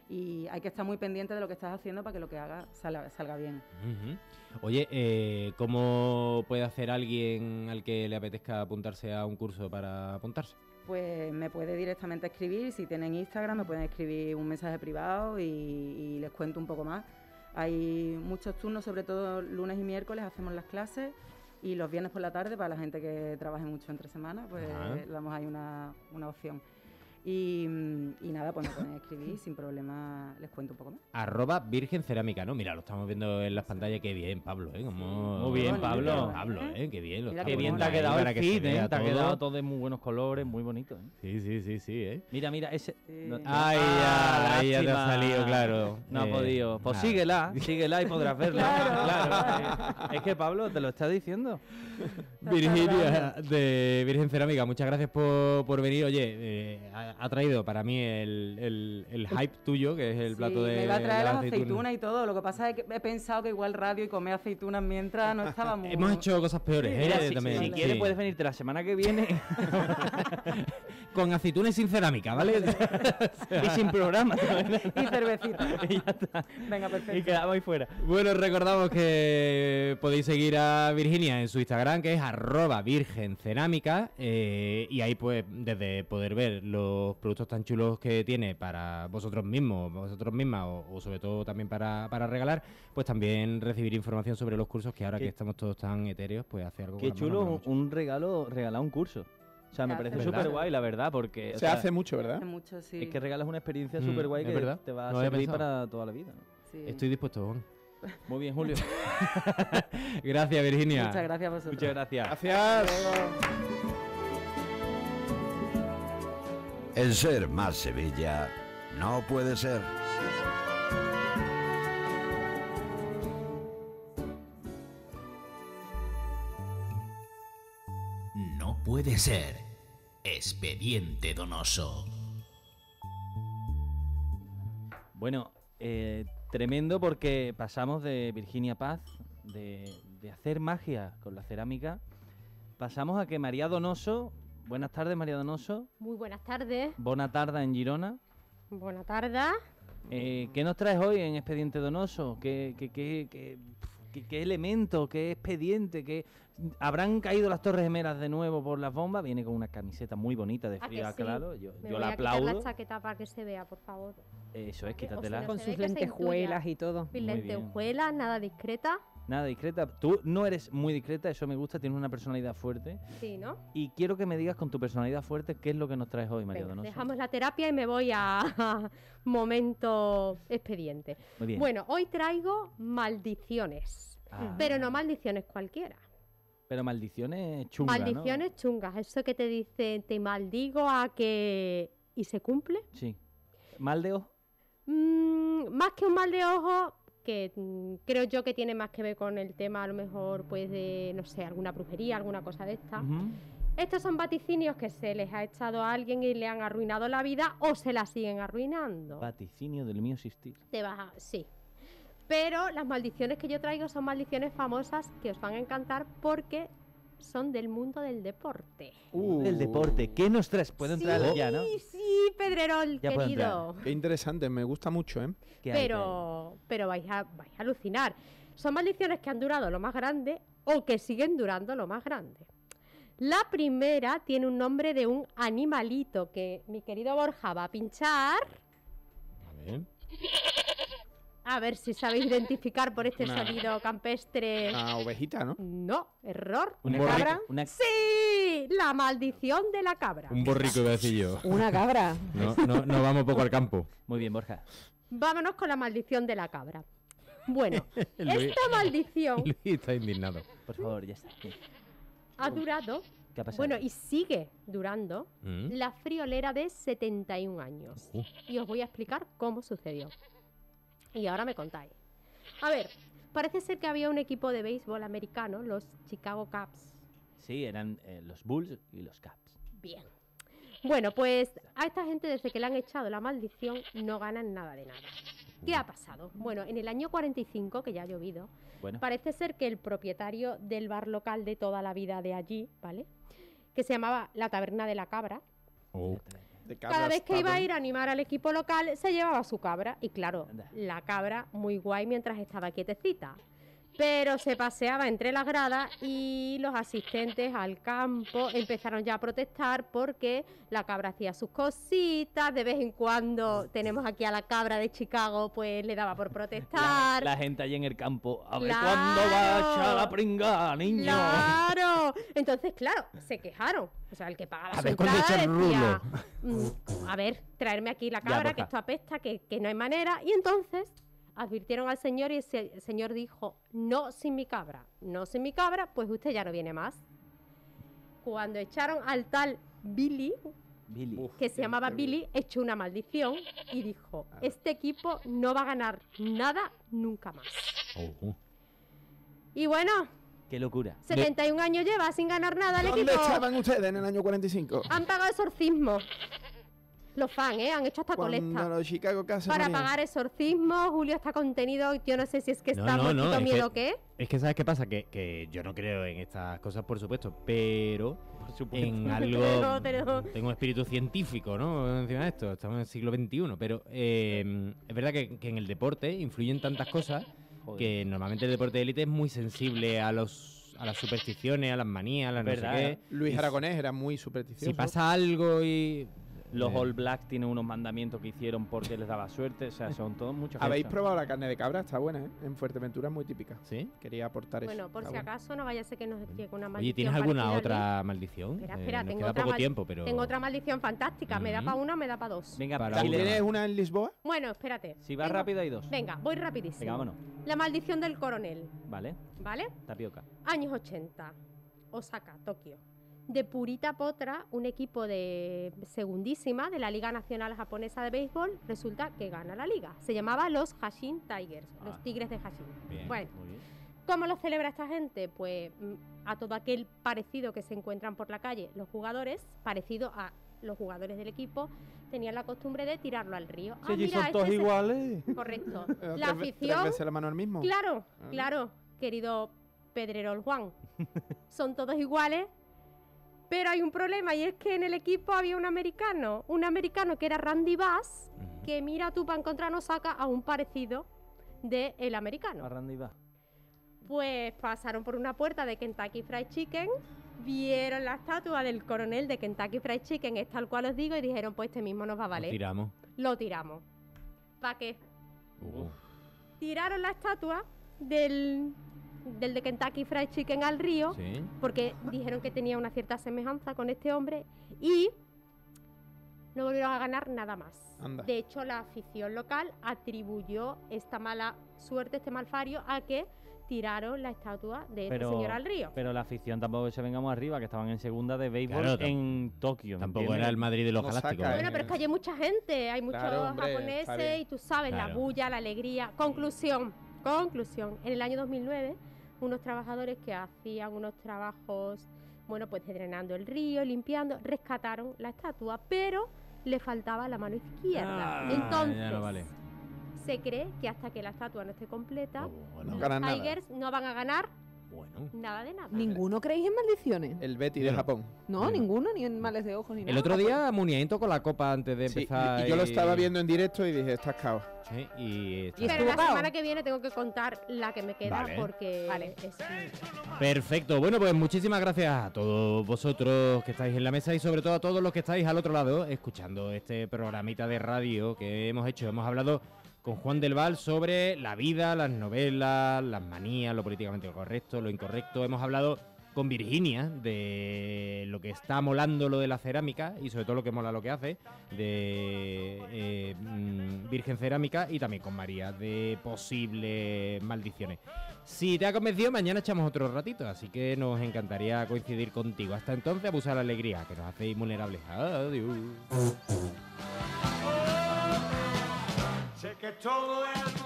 Y hay que estar muy pendiente de lo que estás haciendo para que lo que hagas salga, salga bien. Ujú. Oye, eh, ¿cómo puede hacer alguien al que le apetezca apuntarse a un curso para apuntarse? Pues me puede directamente escribir, si tienen Instagram me pueden escribir un mensaje privado y, y les cuento un poco más. Hay muchos turnos, sobre todo lunes y miércoles hacemos las clases y los viernes por la tarde para la gente que trabaje mucho entre semanas, pues Ajá. le damos ahí una, una opción. Y, mm, y nada, pues me pueden escribir sin problema, les cuento un poco más. Arroba Virgen Cerámica, ¿no? Mira, lo estamos viendo en las pantallas. Qué bien, Pablo, ¿eh? Como... Muy bien, bonito, Pablo. Pablo, ¿eh? Qué bien. Lo Mira estamos Qué bien viendo te ha ahí quedado para el que se feed, ¿eh? vea Te ha todo. quedado todo de muy buenos colores, muy bonito, ¿eh? Sí, sí, sí, sí, ¿eh? Mira, mira, ese... Sí. no- Ay, Ah, ya, ahí ya te ha lástima. salido, claro. No ha Eh, podido. Pues nada. síguela, síguela y podrás verla. Claro. Claro. Es que Pablo te lo está diciendo. Virginia de Virgen Cerámica, muchas gracias por, por venir. Oye, eh, a- ha traído para mí el, el, el hype tuyo, que es el Sí, plato de me iba a traer la las aceituna. aceitunas y todo. Lo que pasa es que he pensado que igual radio y comer aceitunas mientras no estaba muy... Hemos hecho cosas peores, ¿eh? Mira, si, también. si Sí. quieres puedes venirte la semana que viene Con aceitunas y sin cerámica, ¿vale? y sin programa. Y cervecita. Y ya está. Venga, Y perfecto. quedamos ahí fuera. Bueno, recordamos que podéis seguir a Virginia en su Instagram, que es arroba virgencerámica, eh, y ahí pues desde poder ver los productos tan chulos que tiene para vosotros mismos, vosotros mismas, o, o sobre todo también para, para regalar, pues también recibir información sobre los cursos, que ahora Qué- que estamos todos tan etéreos, pues hace algo Qué con las manos, chulo mola un, mucho. un regalo, regalar un curso. O sea, me Se parece hace súper mucho. guay, la verdad, porque... o Se sea, hace mucho, ¿verdad? Hace mucho, sí. Es que regalas una experiencia Mm, súper guay es que verdad. te va a No lo había servir pensado. para toda la vida, ¿no? Sí. Estoy dispuesto, Juan. Muy bien, Julio. Gracias, Virginia. Muchas gracias a vosotros. Muchas gracias. Gracias. El ser más Sevilla no puede ser. No puede ser. Expediente Donoso. Bueno, eh, tremendo porque pasamos de Virginia Paz, de, de hacer magia con la cerámica, pasamos a que María Donoso, buenas tardes María Donoso, Muy buenas tardes. bona tarda en Girona. Buenas tardes. Eh, ¿Qué nos traes hoy en Expediente Donoso? ¿Qué, qué, qué, qué, qué- qué elemento? ¿Qué expediente? ¿Qué... ¿Habrán caído las Torres Gemelas de nuevo por las bombas? Viene con una camiseta muy bonita de ¿A que Frida sí? Kahlo. Yo, Me yo voy la a quitar aplaudo. la chaqueta para que se vea, por favor. Eso es, Que- o si quítatela. no Con se sus ve, que se lentejuelas intuya. y todo. Mis Muy bien. lentejuelas, nada discreta. Nada discreta. Tú no eres muy discreta, eso me gusta, tienes una personalidad fuerte. Sí, ¿no? Y quiero que me digas con tu personalidad fuerte qué es lo que nos traes hoy, María Venga, Donoso. dejamos la terapia y me voy a momento expediente. Muy bien. Bueno, hoy traigo maldiciones. Ah. Pero no maldiciones cualquiera. Pero maldiciones chungas, ¿no? Maldiciones chungas. Eso que te dice, te maldigo a que... ¿Y se cumple? Sí. ¿Mal de ojo? Mm, más que un mal de ojo, que mm, creo yo que tiene más que ver con el tema, a lo mejor, pues de, no sé, alguna brujería, alguna cosa de esta. Ujú. Estos son vaticinios que se les ha echado a alguien y le han arruinado la vida o se la siguen arruinando. Vaticinio del mío existir. Te vas a... Sí. Pero las maldiciones que yo traigo son maldiciones famosas que os van a encantar porque son del mundo del deporte. Uh, Del deporte. ¿Qué nos traes? Puedo entrar sí, ya, ¿no? sí, Pedrerol, Ya puedo querido. Qué interesante, me gusta mucho, ¿eh? ¿Qué hay, Pero, pero vais a, vais a alucinar. Son maldiciones que han durado lo más grande o que siguen durando lo más grande. La primera tiene un nombre de un animalito que mi querido Borja va a pinchar. A ver. A ver si sabéis identificar por este Una- sonido campestre. Una ovejita, ¿no? No, error. Un ¿Una borrico, cabra? una- Sí, la maldición de la cabra. Un borrico iba a decir yo. Una cabra. No, no, no vamos poco al campo. Muy bien, Borja. Vámonos con la maldición de la cabra. Bueno, Luis- esta maldición Luis está indignado. Por favor, ya está. Bien. ha durado, ¿Qué ha pasado? bueno, y sigue durando, ¿Mm? la friolera de setenta y un años. Uh. Y os voy a explicar cómo sucedió. Y ahora me contáis. A ver, parece ser que había un equipo de béisbol americano, los Chicago Cubs. Sí, eran eh, los Bulls y los Caps. Bien. Bueno, pues a esta gente desde que le han echado la maldición no ganan nada de nada. ¿Qué ha pasado? Bueno, en el año cuarenta y cinco, que ya ha llovido, Bueno, parece ser que el propietario del bar local de toda la vida de allí, ¿vale? Que se llamaba La Taberna de la Cabra. Oh. De Cada cabras vez que iba a tavern. ir a animar al equipo local, se llevaba su cabra. Y claro, Anda. la cabra muy guay mientras estaba quietecita. Pero se paseaba entre las gradas y los asistentes al campo empezaron ya a protestar porque la cabra hacía sus cositas. De vez en cuando tenemos aquí a la cabra de Chicago, pues le daba por la, protestar. la gente allí en el campo. A ver Claro. cuándo va a echar la pringa, niño. ¡Claro! Entonces, claro, se quejaron. O sea, el que pagaba A su ver, ¿cuándo entrada echa el decía, "Mm, a ver, traerme aquí la Ya, cabra, Borja. que esto apesta, que, que no hay manera". Y entonces advirtieron al señor y ese- el señor dijo, no sin mi cabra, no sin mi cabra, pues usted ya no viene más. Cuando echaron al tal Billy, Billy. Uf, que se qué- llamaba qué Billy, echó una maldición y dijo, este equipo no va a ganar nada nunca más. Oh. Y bueno, Qué locura. setenta y un años lleva sin ganar nada el ¿Dónde equipo. estaban ustedes en el año cuarenta y cinco? Han pagado exorcismo. Los fans, ¿eh? Han hecho hasta Cuando colecta. los Chicago Cubs se Para morían. pagar exorcismos, Julio está contenido. Yo no sé si es que No, está no, no, muerto es miedo o que- qué. Es que ¿sabes qué pasa? Que, que yo no creo en estas cosas, por supuesto, pero en algo... Pero, pero- Tengo un espíritu científico, ¿no? Encima de esto, estamos en el siglo veintiuno, pero eh, es verdad que, que en el deporte influyen tantas cosas que normalmente el deporte de élite es muy sensible a los a las supersticiones, a las manías, a las no sé ¿Verdad? qué. Luis Y Aragonés era muy supersticioso. Si pasa algo y... Los eh, All Blacks tienen unos mandamientos que hicieron porque les daba suerte. O sea, son todos muchas ¿Habéis cosas. probado la carne de cabra? Está buena, ¿eh? En Fuerteventura es muy típica. ¿Sí? Quería aportar eso. Bueno, por Está si buena. acaso no vaya a ser que nos llegue una maldición. Oye, ¿tienes alguna parecida a otra mí. maldición? Espera, Eh, espera, nos tengo queda otra poco mal- tiempo, pero... Tengo otra maldición fantástica. ¿Me da Ujú. para una o me da para dos? Venga, Para dale. ¿Tienes una en Lisboa? Bueno, espérate. Si va Tengo- rápido hay dos. Venga, voy rapidísimo. Venga, vámonos. La maldición del coronel, Vale, ¿vale? tapioca. Años ochenta. Osaka, Tokio. De Purita Potra, un equipo de segundísima de la Liga Nacional Japonesa de Béisbol, resulta que gana la liga. Se llamaba los Hashin Tigers, los Ah. Tigres de Hashin. Bien. Bueno, Muy bien. ¿cómo lo celebra esta gente? Pues mm, a todo aquel parecido que se encuentran por la calle los jugadores, parecido a los jugadores del equipo, tenían la costumbre de tirarlo al río. Si allí mira, son este todos se- iguales. Correcto. Eh, La tres ve- Tres afición... veces la mano al mismo. Claro, Ah. claro, querido Pedrerol Juan. Son todos iguales, pero hay un problema y es que en el equipo había un americano, un americano que era Randy Bass, Ujú. que mira tú para encontrarnos saca a un parecido de el americano. A Randy va. Pues pasaron por una puerta de Kentucky Fried Chicken, vieron la estatua del coronel de Kentucky Fried Chicken, es tal cual os digo, y dijeron, pues este mismo nos va a Lo valer. tiramos. Lo tiramos. ¿Para qué? Uh, Tiraron la estatua del, del de Kentucky Fried Chicken al río, sí. porque dijeron que tenía una cierta semejanza con este hombre y no volvieron a ganar nada más. Anda. De hecho, la afición local atribuyó esta mala suerte, este malfario, a que tiraron la estatua de este Pero, señor al río. pero la afición tampoco se vengamos arriba, que estaban en segunda de béisbol Claro, tam- en Tokio. ¿me Tampoco entiendes? era el Madrid de los No galácticos. saca, ¿eh? Bueno, pero es que hay mucha gente, hay muchos Claro, hombre, está japoneses bien. y tú sabes, la Claro. bulla, la alegría. Conclusión, conclusión. En el año dos mil nueve, unos trabajadores que hacían unos trabajos, bueno, pues drenando el río, limpiando, rescataron la estatua, pero le faltaba la mano izquierda. Ah, Entonces, ya no vale. se cree que hasta que la estatua no esté completa, Oh, bueno, No los ganan nada. Tigers no van a ganar bueno. nada de nada. ¿Ninguno creéis en maldiciones? El Betty de Bueno. Japón. No, Bueno. ninguno, ni en males de ojos, ni nada. El otro día Muniain tocó la copa antes de Sí, empezar. y yo lo estaba viendo en directo y dije, estás cao. Sí, y está- Y Pero estuvo la cao. semana que viene tengo que contar la que me queda Vale. porque Vale. es Perfecto. Bueno, pues muchísimas gracias a todos vosotros que estáis en la mesa y sobre todo a todos los que estáis al otro lado escuchando este programita de radio que hemos hecho. Hemos hablado con Juan del Val sobre la vida, las novelas, las manías, lo políticamente correcto, lo incorrecto. Hemos hablado con Virginia de lo que está molando lo de la cerámica y sobre todo lo que mola lo que hace de eh, mm, Virgen Cerámica y también con María de posibles maldiciones. Si te ha convencido, mañana echamos otro ratito, así que nos encantaría coincidir contigo. Hasta entonces, abusa la alegría, que nos hacéis vulnerables. Adiós. Sé que todo es